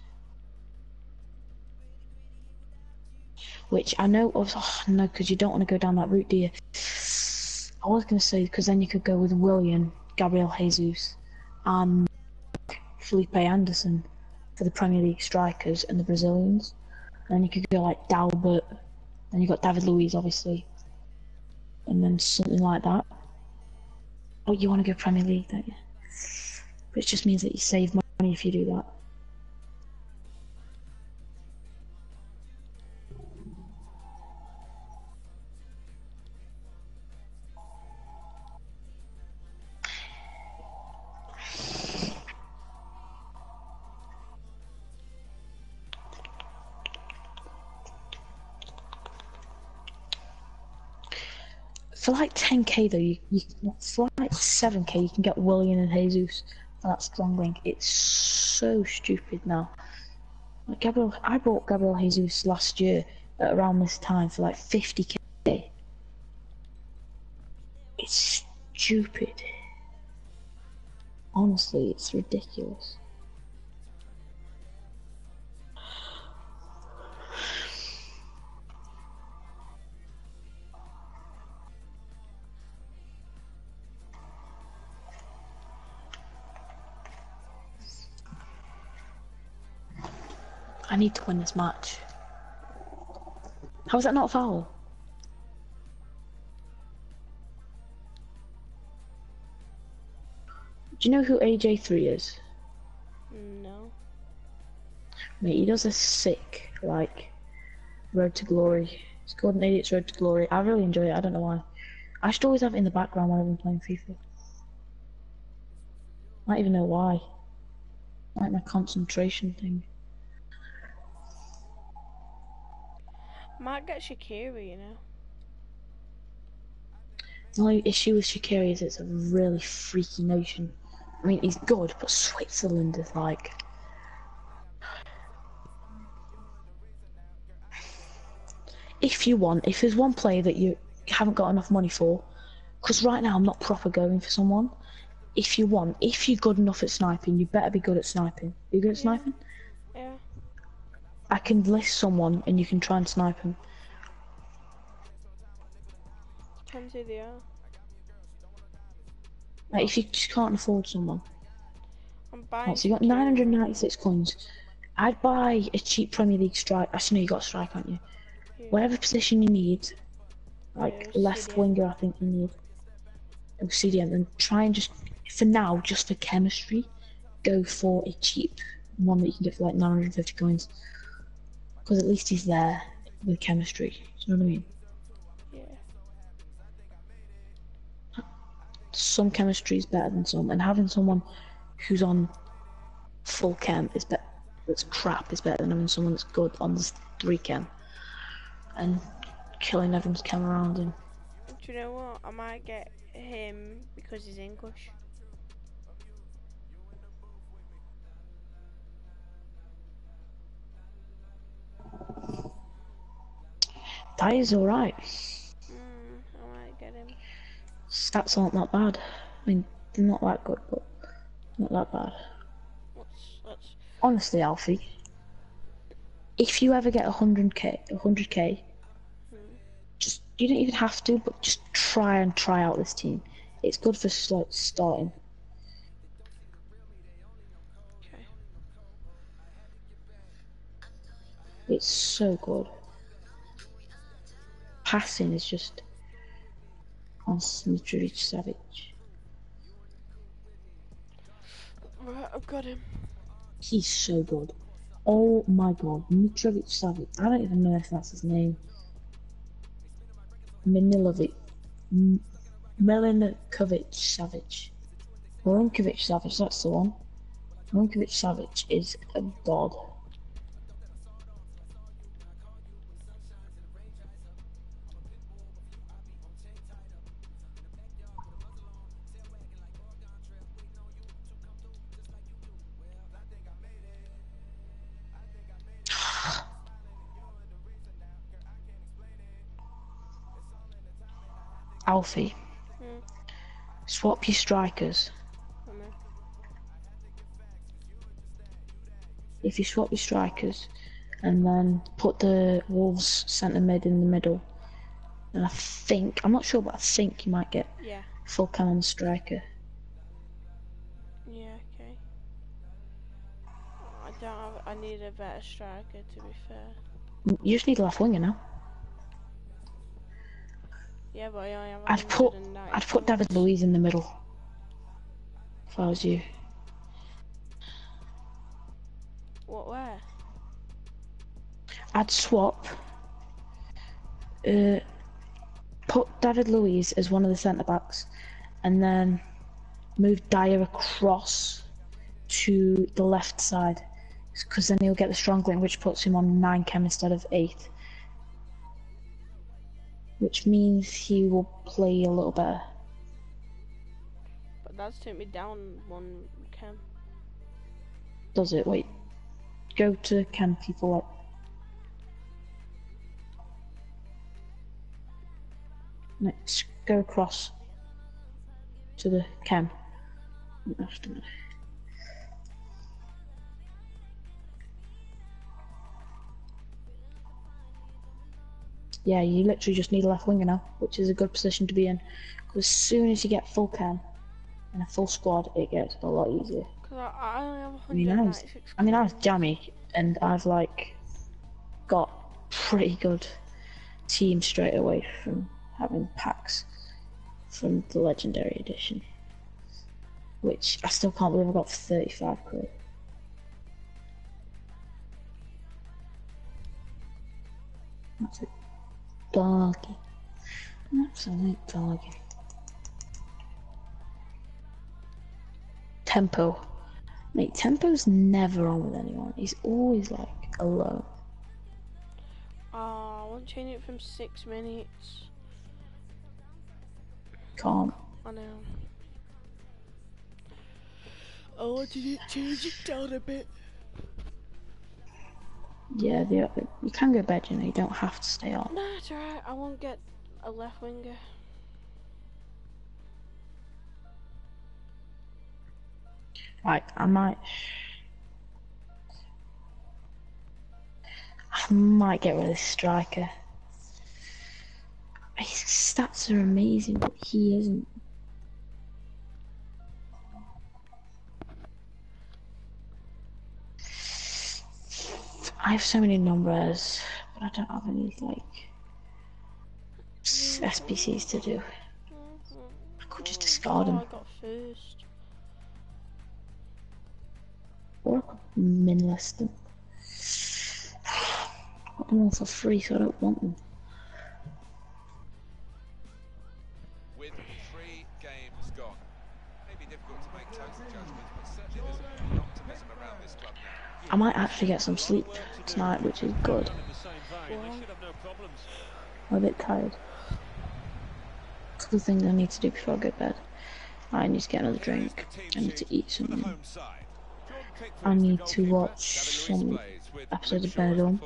Which I know, of, oh, no, because you don't want to go down that route, do you? I was going to say, because then you could go with Willian, Gabriel Jesus, and Felipe Anderson for the Premier League strikers and the Brazilians. And then you could go like Dalbert, and you got David Luiz, obviously. And then something like that. Oh, you want to go Premier League, don't you? But it just means that you save money if you do that. For like ten K though, you, you for like seven K you can get Willian and Jesus for that strong link. It's so stupid now. Like Gabriel, I bought Gabriel Jesus last year at around this time for like fifty K. It's stupid. Honestly, it's ridiculous. I need to win this match. How is that not a foul? Do you know who A J three is? No. Mate, he does a sick, like, Road to Glory. It's called an Idiot's Road to Glory. I really enjoy it, I don't know why. I should always have it in the background when I'm playing FIFA. I don't even know why. Like my concentration thing. Might get Shakira, you know. The only issue with Shaqiri is it's a really freaky nation. I mean, he's good, but Switzerland is like... If you want, if there's one player that you haven't got enough money for, because right now I'm not proper going for someone, if you want, if you're good enough at sniping, you better be good at sniping. Are you good at Yeah. sniping? Yeah. I can list someone and you can try and snipe him. Depends who they are. Like, if you just can't afford someone. I'm buying. Right, so you got nine hundred ninety-six coins. I'd buy a cheap Premier League strike. Actually, no, you got a strike, aren't you? Yeah. Whatever position you need, like Yeah, left C D M. winger, I think you need. Or C D M, and try and just, for now, just for chemistry, go for a cheap one that you can get for like nine hundred fifty coins. Because at least he's there with chemistry. Do you know what I mean? Yeah. Some chemistry is better than some, and having someone who's on full chem is better. That's crap is better than having someone that's good on this three chem and killing everyone's chem around him. Do you know what? I might get him because he's English. That is alright. Mm, I might get him. Stats aren't that bad. I mean, they're not that good, but not that bad. Let's, let's... Honestly, Alfie, if you ever get one hundred K, one hundred K, Hmm. just, you don't even have to, but just try and try out this team. It's good for like starting. Okay. It's so good. Passing is just on Mitrovic Savage. Right, I've got him. He's so good. Oh my god, Mitrovic Savage. I don't even know if that's his name. Milivojevic. M Milinkovic Savage. Milinkovic Savage, that's the one. Milinkovic Savage is a god. Alfie, Hmm. swap your strikers. I know. If you swap your strikers and then put the Wolves centre mid in the middle, and I think, I'm not sure, but I think you might get Yeah. full cam on the striker. Yeah, okay. I don't have, I need a better striker, to be fair. You just need a left winger now. Yeah, but I only have I'd put one hundred ninety I'd put David points. Luiz in the middle if I was you. What, where? I'd swap. Uh, put David Luiz as one of the centre backs, and then move Dyer across to the left side, because then he'll get the strong link, which puts him on nine chem instead of eight. Which means he will play a little better. But that's took me down one cam. Does it? Wait. Go to chem people. Like, Let's go across to the cam. Yeah, you literally just need a left winger now, which is a good position to be in. Because as soon as you get full cam and a full squad, it gets a lot easier. Cause I, I only have I mean, I was, I mean, I was jammy, and I've like got pretty good team straight away from having packs from the Legendary Edition, which I still can't believe I got for thirty-five quid. That's a doggy. Absolute doggy. Tempo. Mate, Tempo's never on with anyone. He's always like alone. Oh, I want to change it from six minutes. Can't. I know. I wanted it change it down a bit. Yeah, the, you can go bed, you know, you don't have to stay on. No, it's alright, I won't get a left winger. Right, I might... I might get rid of this striker. His stats are amazing, but he isn't. I have so many numbers, but I don't have any, like, S P Cs to do. I could just discard them. Oh, I got first. Or I could min-list them. I got them all for free, so I don't want them. With three games gone, maybe difficult to make total judgments, but certainly there's an optimism around this club now. I might actually get some sleep tonight, which is good. I'm a bit tired. A couple of things I need to do before I go to bed. I need to get another drink. I need to eat something. I need to watch some episodes of Benidorm.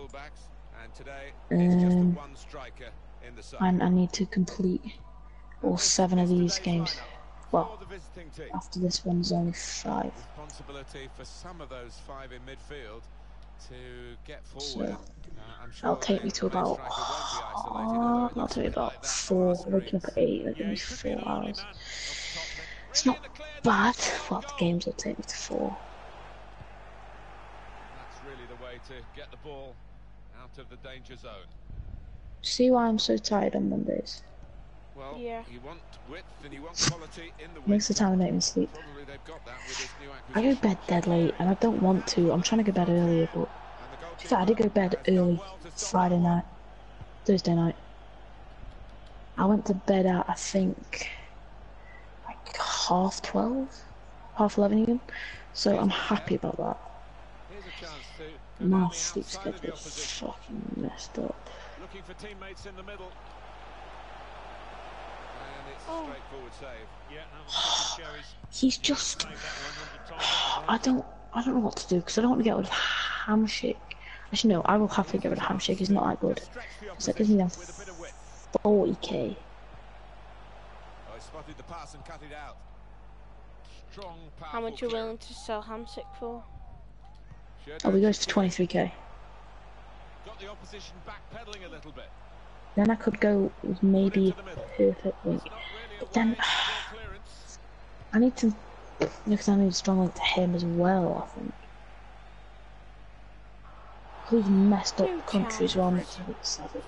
Um, and I need to complete all seven of these games. Well, after this one's only five. Responsibility for some of those five in midfield to get forward. So, uh, I'm sure that'll take me to about, oh, that'll take me about four, waking up at eight, that'll give me four hours. It's not bad, well, the games will take me to four. That's really the way to get the ball out of the danger zone. See why I'm so tired on Mondays? Well, yeah. You want width and you want quality in the width. Most of the time I don't even sleep. I go to bed dead late, and I don't want to. I'm trying to go to bed earlier, but in fact, I did go to bed early Friday night, Thursday night. I went to bed at, I think, like half twelve, half eleven even. So I'm happy about that. My sleep schedule is fucking messed up. Looking for teammates in the middle. And it's a Oh. straightforward save. Yeah, He's just, I don't, I don't know what to do, because I don't want to get rid of Hamshake. Actually no, I will happily get rid of Hamshake, he's not that good. Because that gives me then forty K. Oh, he spotted the pass and cut it out. Strong, How much you willing to sell Hamsick for? Oh, we goes for twenty-three K. Got the opposition backpedaling a little bit. Then I could go with maybe a perfect link. But then, I need to, because I need a strong link to him as well, I think. Who's messed up countries around the table, savage.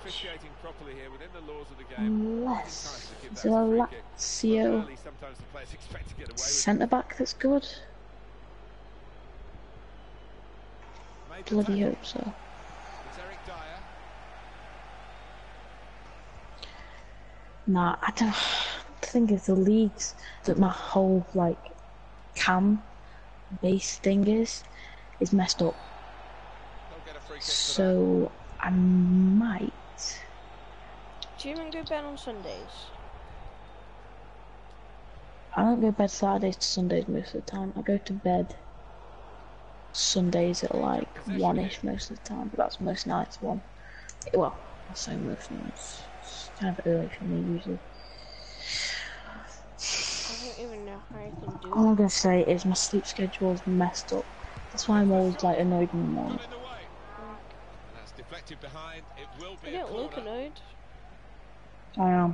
Unless, is there a Lazio centre-back that's good? Bloody hope so. Nah, I don't think it's the leagues that my whole, like, cam base thing is, is messed up. So, I might... Do you even go bed on Sundays? I don't go to bed Saturdays to Sundays most of the time. I go to bed Sundays at like one-ish most of the time, but that's most nights one. Well, I say most nights. It's kind of early for me usually. I don't even know how I can do All I'm that. gonna say is my sleep schedule is messed up. That's why I'm always like annoyed in the morning. That's deflected behind. It will be I don't look annoyed. I am.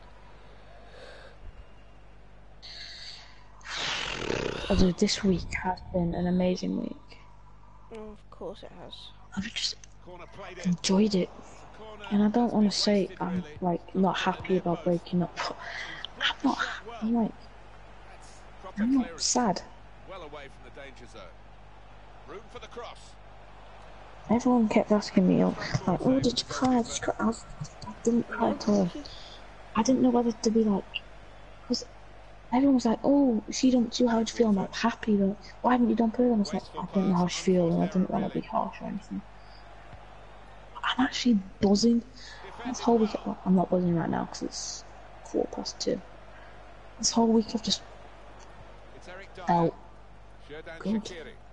Although this week has been an amazing week. Oh, of course it has. I've just enjoyed it. And I don't want to say I'm like not happy about breaking up, but I'm not, I'm like, I'm not sad. Well away from the danger zone. Room for the cross. Everyone kept asking me, like, oh, did you cry? Did you cry? I, was, I didn't cry at all. I didn't know whether to be like, because everyone was like, oh, she don't do how do you feel? I'm like, happy, like, why haven't you done further? I was like, I don't know how she feels, and I didn't want to be harsh or anything. I'm actually buzzing. This whole week, well, I'm not buzzing right now because it's quarter past two. This whole week I've just felt good.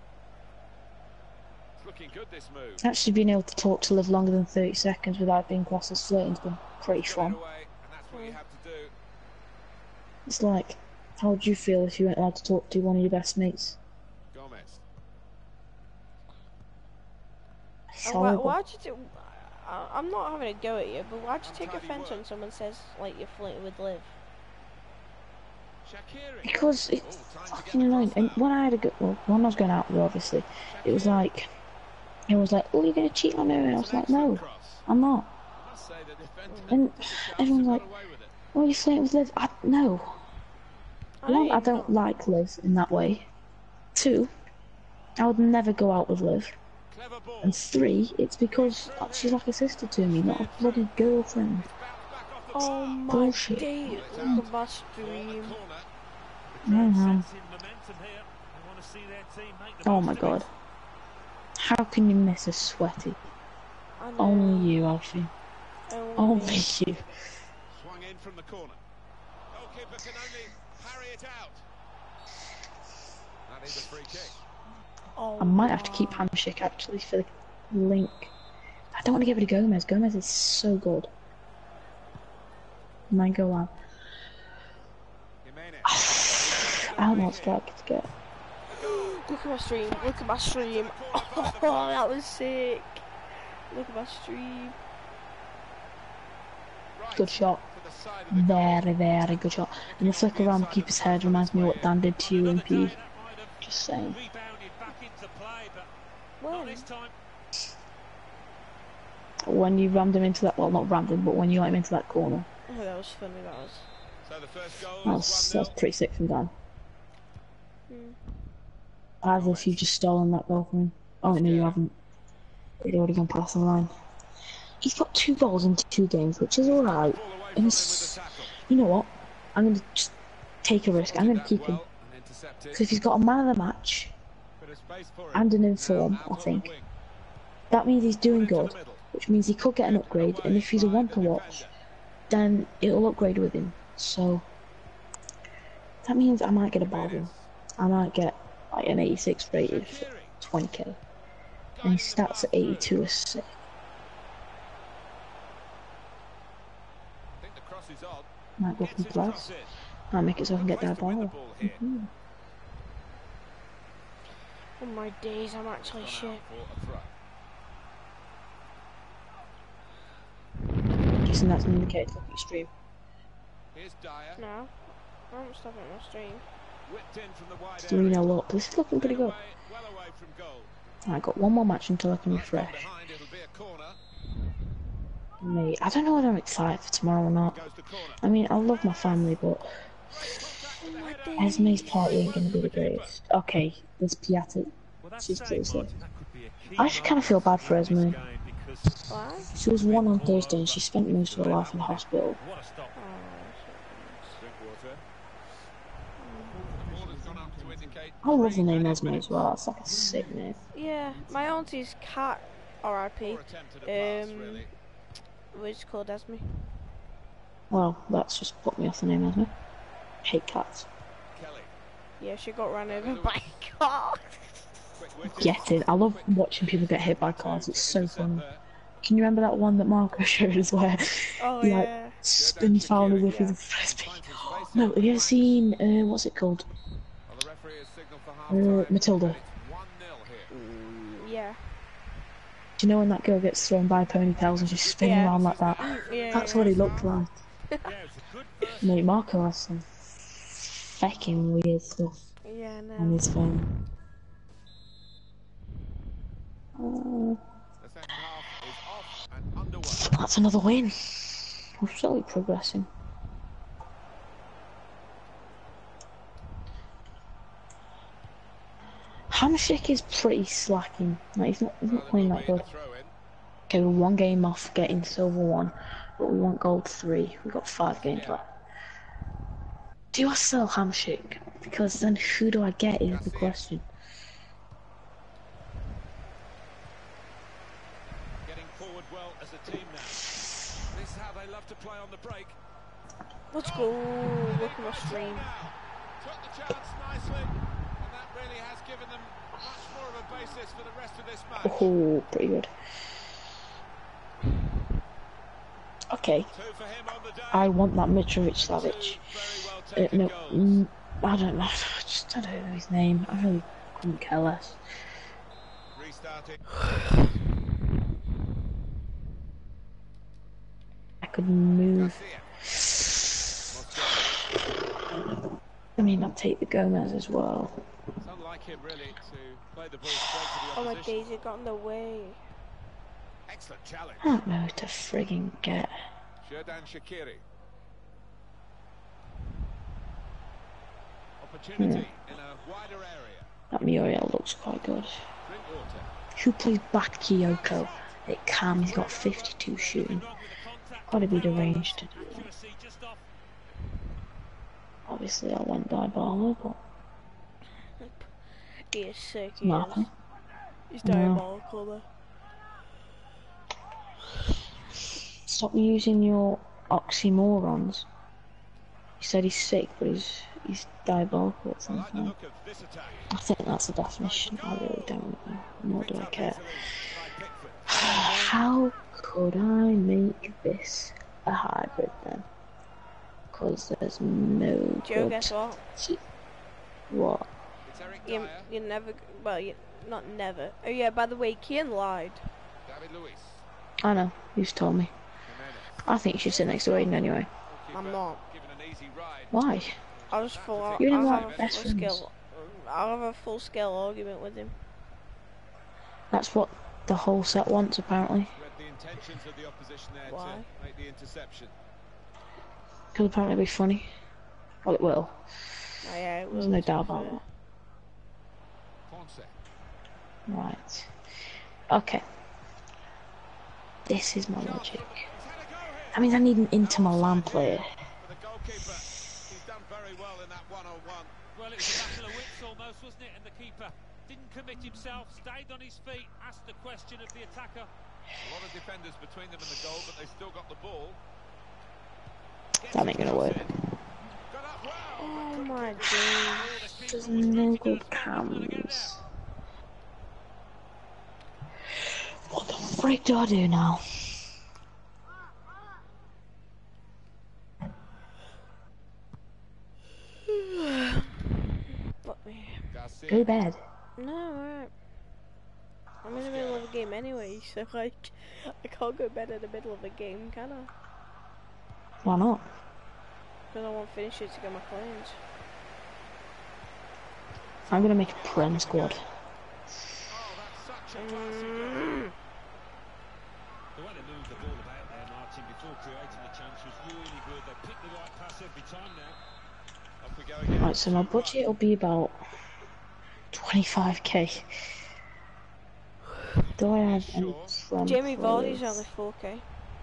Looking good, this move. Actually being able to talk to Liv longer than thirty seconds without being classed as flirting's been pretty fun. It's like, how would you feel if you weren't allowed to talk to one of your best mates? Gomez. Uh, why, why'd you do, I, I'm not having a go at you, but why'd you take offence when someone says, like, you're flirting with Liv? Because it's fucking annoying. And when I had a go, well, when I was going out with her, obviously, it was like, it was like, oh, you're gonna cheat on her, and I was like, no, I'm not. And everyone's like, oh, you're flirting with Liv. I, no. One, I don't like Liv in that way. Two, I would never go out with Liv. And three, it's because she's like a sister to me, not a bloody girlfriend. Oh my Bullshit. days, look at my stream. Mm-hmm. Oh my god. How can you miss a sweaty? Only you, Alfie. Only, Only you. Swung in from the corner. Goalkeeper can only parry it out. That is a free kick. Oh, I might have to keep Hamshik actually for the link. I don't want to get rid of Gomez. Gomez is so good. Might go on. I don't know what strike to get. Look at my stream, look at my stream. Oh, that was sick. Look at my stream. Good shot. Very, very good shot. And the flick around the keeper's head reminds me of what Dan did to you in P. Just saying. When? When you rammed him into that, well, not rammed him, but when you got him into that corner. Oh, that was funny, that was. So the first goal That was, that was pretty sick from Dan. Hmm. As if you've just stolen that goal from him. Oh, no, you haven't. He'd already gone past the line. He's got two goals in two games, which is alright. And it's, you know what? I'm going to just take a risk. I'm going to keep him. Because if he's got a man of the match and an inform, I think, that means he's doing good, which means he could get an upgrade. And if he's a one to watch, then it'll upgrade with him. So that means I might get a bargain. I might get like an eighty-six rated for twenty K. And his stats at eighty-two are sick. Might go from plus. Might make it so I can get that ball. Mm-hmm. Oh my days, I'm actually shit. Guessing that's an indicator to look at your stream. No, I'm stopping my stream. three nil up. This is looking pretty good. I got one more match until I can refresh. Mate, I don't know whether I'm excited for tomorrow or not. I mean, I love my family, but Esme's party ain't gonna be the greatest. Okay, there's Piata. She's pretty sick. I actually kind of feel bad for Esme. Why? She was one on Thursday and she spent most of her life in the hospital. I love the name Esme as well. It's like a sick name. Yeah, my auntie's cat, R I P, um, was called Esme. Well, that's just put me off the name Esme. Hate cats. Yeah, she got run over by a car. Get it. I love watching people get hit by cars. It's so funny. Can you remember that one that Marco showed us where Oh, he like yeah. spins foul as if he's a frisbee? No, have you ever seen, uh, what's it called? Well, the referee has signalled for half Uh, time, Matilda. and it's one nil here. Mm, yeah. Do you know when that girl gets thrown by ponytails and she's spinning Yeah. around like that? Yeah. That's yeah. what he looked like. Yeah, it's a good first. Mate, Marco has some fucking weird stuff Yeah, on no. his phone. Uh, The second half is off and underway. that's another win. We're slowly progressing. Hamsik is pretty slacking. Like, he's not, he's not playing that good. Okay, we're one game off getting silver one, but we want gold three. We've got five games left. Do I sell Hamsik? Because then who do I get is the question. Getting forward well as a team now. This is how they love to play on the break. Let's go. Look at my stream. Took the chance nicely, and that really has given them much more of a basis for the rest of this match. Oh, pretty good. Okay. I want that Mitrovic Savic. Uh, no, mm, I don't know. I just I don't know his name. I really couldn't care less. I could move. I mean, I'll take the Gomez as well. It's unlike him really to play the ball straight to the Oh my opposition. days, it got in the way. Excellent challenge. I don't know who to frigging get. Xherdan Shaqiri. Opportunity in a wider area. That Muriel looks quite good. Drinkwater. Who plays back Kyoko? It can. He's got fifty-two shooting. Gotta be deranged to do that. Obviously, I want Dybala, but He is sick. He nothing. is. He's No. diabolical though. Stop using your oxymorons. He said he's sick, but he's he's diabolical at the same time. I think that's the definition. I really don't know. Nor do I care. How could I make this a hybrid then? Because there's no Joe, good... guess what? What? You, you never, well, you, not never. Oh yeah, by the way, Kian lied. I know, you just told me. I think you should sit next to Aiden anyway. I'm not. Why? I was full. You didn't I'll like have a best full friends. scale. I'll have a full scale argument with him. That's what the whole set wants, apparently. Why? Because apparently it'll be funny. Well, it will. Oh yeah, it There's will, no to be doubt about fair. that. Right. Okay. This is my logic. That means I need an Inter Milan player. Well, it was a battle of wits almost, wasn't it? And the keeper didn't commit himself, stayed on his feet, asked the question of the attacker. A lot of defenders between them and the goal, but they still got the ball. That ain't gonna work. Oh my god. There's no good cams. What the frick do I do now? Fuck me. Go to bed. No, alright. I'm in the middle of a game anyway, so like, I can't go to bed in the middle of a game, can I? Why not? Because I won't finish it to get my coins. I'm gonna make a Prem squad. Mm. The way they moved the ball about there, Martin, before creating the chance was really good. They picked the right pass every time now. Off we go again. Right, so my budget will be about twenty-five K. Do I have any Prem Jamie Vardy's players? only four K.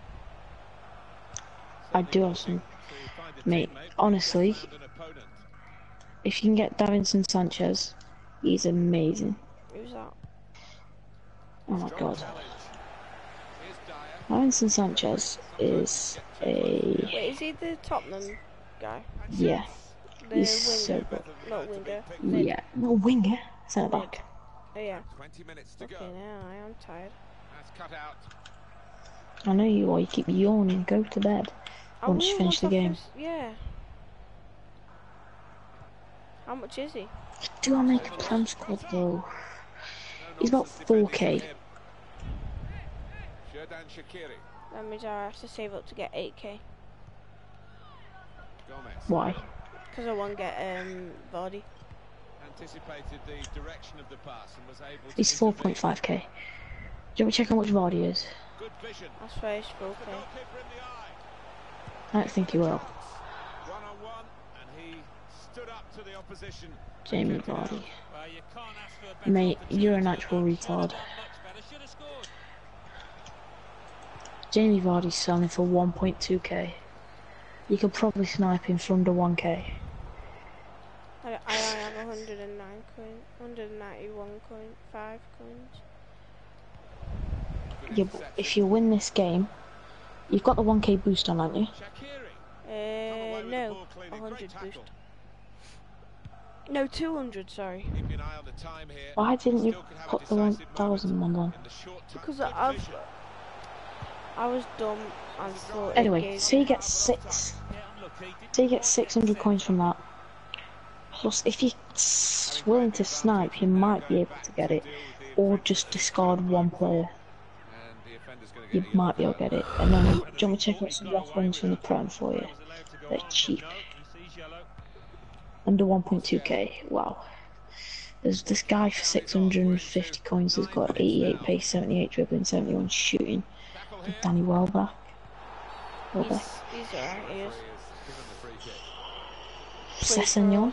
I do have some. Mate, honestly, if you can get Davinson Sanchez, he's amazing. Who's that? Oh my god. Davinson Sanchez is a... Wait, is he the Tottenham guy? Yeah, The he's winger? so good. Not winger. Mid. Yeah, no winger, centre back. Oh yeah. twenty minutes to Okay, go. now I am tired. That's cut out. I know you are, you keep yawning, go to bed I once you will finish the once I game. finish- Yeah. How much is he? Do I make a Prem squad though? He's about four K. That means I have to save up to get eight K. Why? Because I won't get um Vardy. Anticipated the direction of the pass and was able to He's four point five K. Do you want me to check how much Vardy is? Good vision. That's very four K. I don't think he will. One on one, and he stood up to the opposition. Jamie Vardy. Well, you can't ask for a better Mate, you're an opportunity. actual retard. Much better. Should have scored. Jamie Vardy's selling for one point two K. You could probably snipe him for under one K. I, I have one hundred and nine coins, one hundred and ninety-one coin, five coins. Yeah, but if you win this game, you've got the one K boost on, haven't you? Uh, no, one hundred boost. No, two hundred, sorry. Why didn't you put the one thousand one on? Because I've, I was dumb and thought. Anyway, so you get six. So you get six hundred coins from that. Plus, if you're willing to snipe, you might be able to get it, or just discard one player. You might be able to get it. And then, do you want me to check out some left wings from the Prem for you? They're cheap. Under one point two K. Wow. There's this guy for six hundred fifty coins that's got eighty-eight pace, seventy-eight dribbling, seventy-one shooting. Danny Welbeck. Welbeck. He's, he's alright, he is. Sessegnon.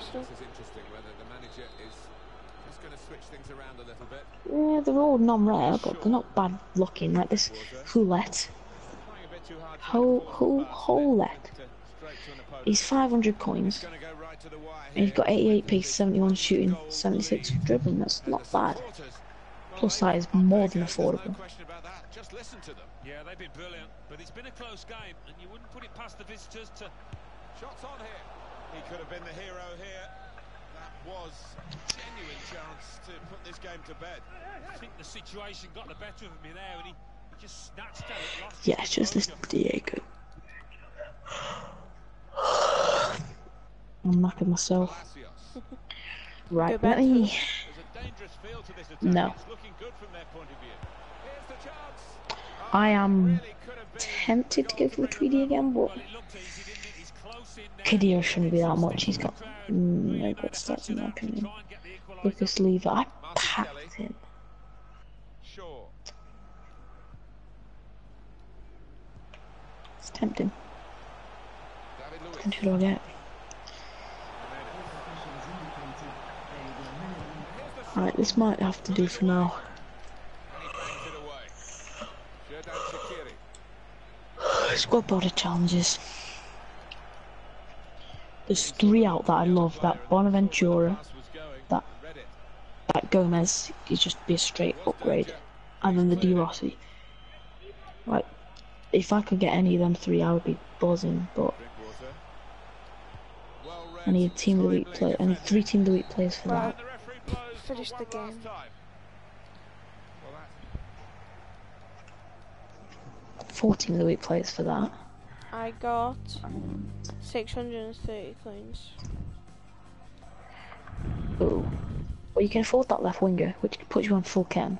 Yeah, they're all non-rare, but they're not bad looking. Like this Hullet. Ho Ho Holet. He's five hundred coins. And he's got eighty-eight pace, seventy-one shooting, seventy-six dribbling. That's not bad. Plus that is more than affordable. Just listen to them. Yeah, they've been brilliant, but it's been a close game, and you wouldn't put it past the visitors to. Shots on here. He could have been the hero here. That was a genuine chance to put this game to bed. I think the situation got the better of him there, and he, he just snatched at it. Lost Yeah, it's just this Diego. I'm knackered myself. Right, let me. No. I am tempted to go for the Tweedy again, but Kadir shouldn't be that much. He's got no good stats in my opinion. Lucas Lever, I packed him. It's tempting. And who do I get? Right, this might have to do for now. Squad builder challenges. There's three out that I love. That Bonaventura, that that Gomez, he'd just be a straight upgrade, and then the De Rossi. Like, if I could get any of them three, I would be buzzing. But I need a team elite play. I need three team elite players for that. Finish the game. fourteen elite players for that. I got six hundred thirty coins. Ooh. Well, you can afford that left winger, which puts you on full chem.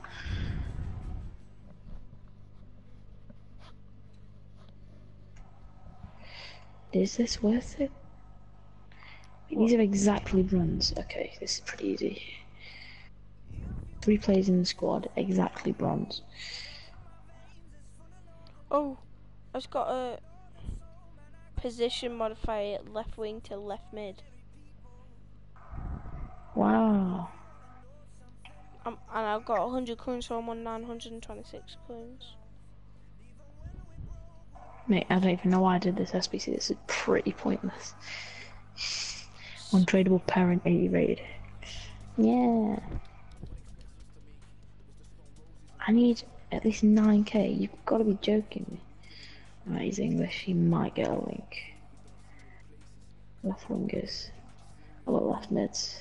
Is this worth it? These are exactly bronze. Okay, this is pretty easy. Three players in the squad, exactly bronze. Oh, I've got a position modifier left wing to left mid. Wow. Um, and I've got one hundred coins, so I'm on nine hundred twenty-six coins. Mate, I don't even know why I did this S B C. This is pretty pointless. Untradeable parent eighty rated. Yeah. I need at least nine K. You've got to be joking me. Right, he's English. He might get a link. Left wingers. I got left mids.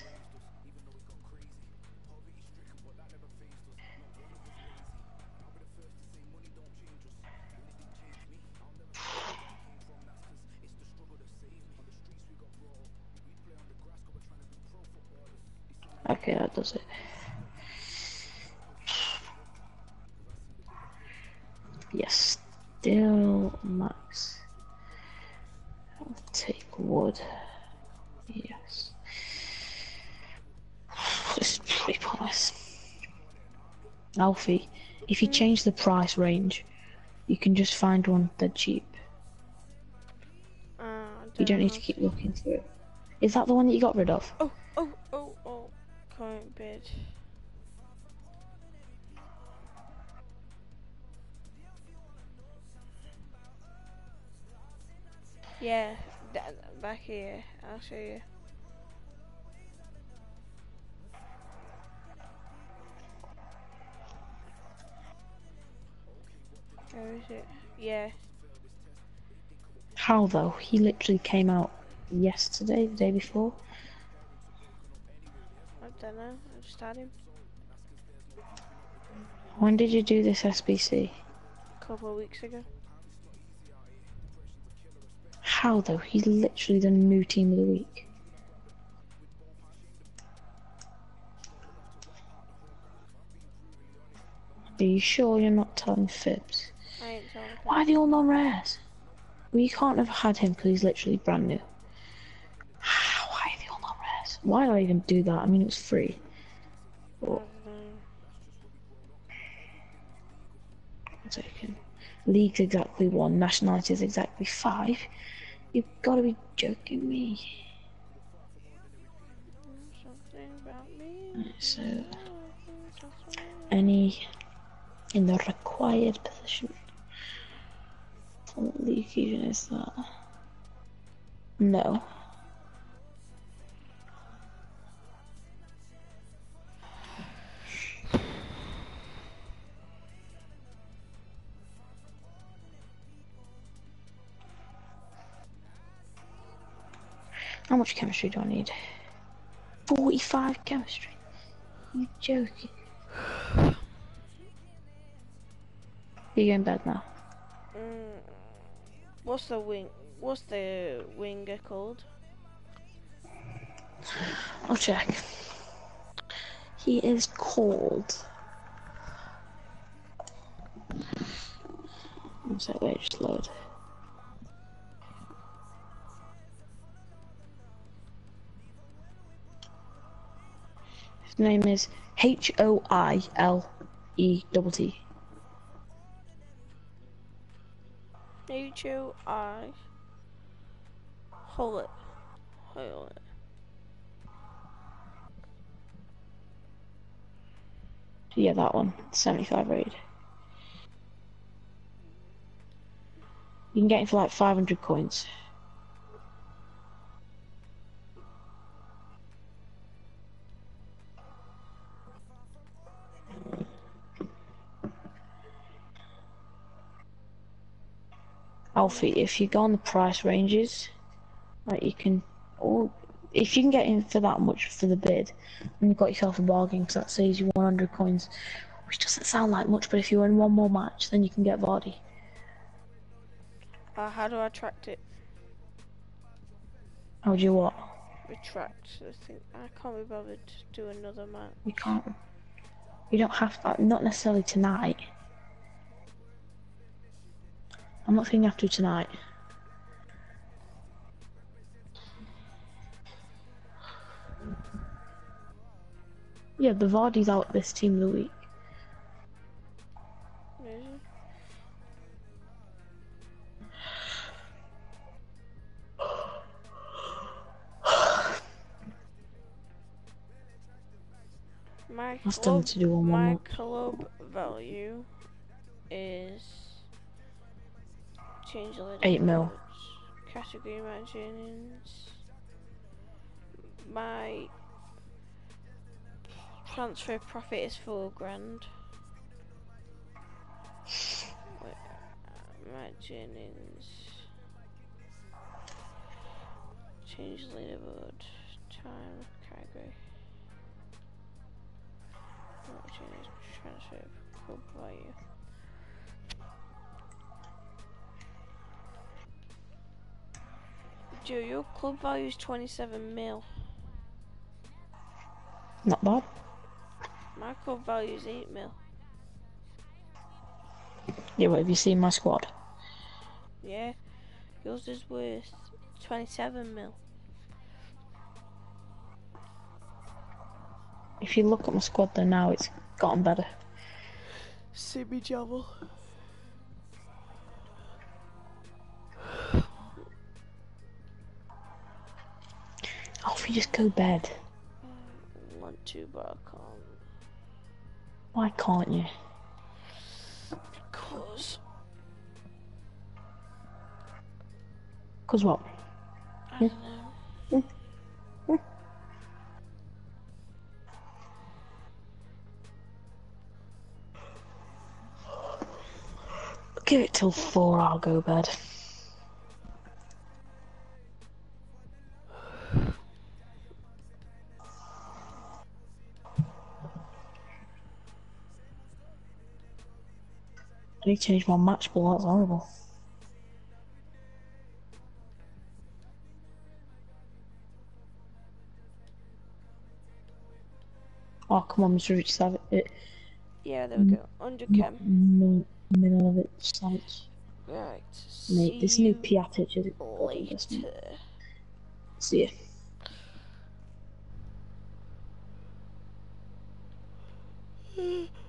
Okay, that does it. Yes, still max. I'll take wood. Yes. This is pretty pointless. Alfie, if you Hmm? change the price range, you can just find one dead cheap. Uh, I You don't don't know need how to keep to. looking through it. Is that the one that you got rid of? Oh, oh, oh, oh. Current bid. Yeah, that, back here. I'll show you. Where is it? Yeah. How though? He literally came out yesterday, the day before. I don't know. I just had him When did you do this S B C? a couple of weeks ago. How though? He's literally the new team of the week. Are you sure you're not telling fibs? I ain't telling him. Why are they all non-rares? Well, you can't have had him because he's literally brand new. Why are they all non-rares? Why did I even do that? I mean, it was free. I But don't know. I'm taking. League's exactly one. Nationality is exactly five. You've got to be joking me. Something about me. Right, so, any in the required position. What league even is that? No. How much chemistry do I need? forty-five chemistry? You joking? You go in bed now. Mm, what's the wing? What's the winger called? I'll check. He is called. One sec, wait, just load. His name is H O I L E T T. H O I. Hold it. Hold it. Yeah, that one. seventy-five raid. You can get him for like five hundred coins. Alfie, if you go on the price ranges, like you can, or if you can get him for that much for the bid, then you've got yourself a bargain because that saves you one hundred coins, which doesn't sound like much, but if you win one more match, then you can get Vardy. Uh, how do I track it? How do you what? Retract the thing. I can't be bothered to do another match. You can't. You don't have to, not necessarily tonight. I'm not saying you have to tonight. Yeah, the Vardy's out this team of the week. Is it? My Ask them club, to do one more my match. club value is change leader Eight mil. category margins. My transfer profit is four grand. Wait, uh, margins. Change leaderboard. Time category. Change transfer club value. Joe, your club value is twenty-seven mil. Not bad. My club value is eight mil. Yeah, but have you seen my squad? Yeah. Yours is worth twenty-seven mil. If you look at my squad there now, it's gotten better. Simi Javel. Oh, if you just go bed. I want to, but I can't. Why can't you? Cause. Cause what? I don't know. Give it till four, I'll go bed. I need to change my match ball, that's horrible. Oh, come on, Mister Rich Savage. It, Yeah, there we go. one hundred chem. no, middle of it, Savage. Right. Mate, this new Piatic is later. See ya. Mm.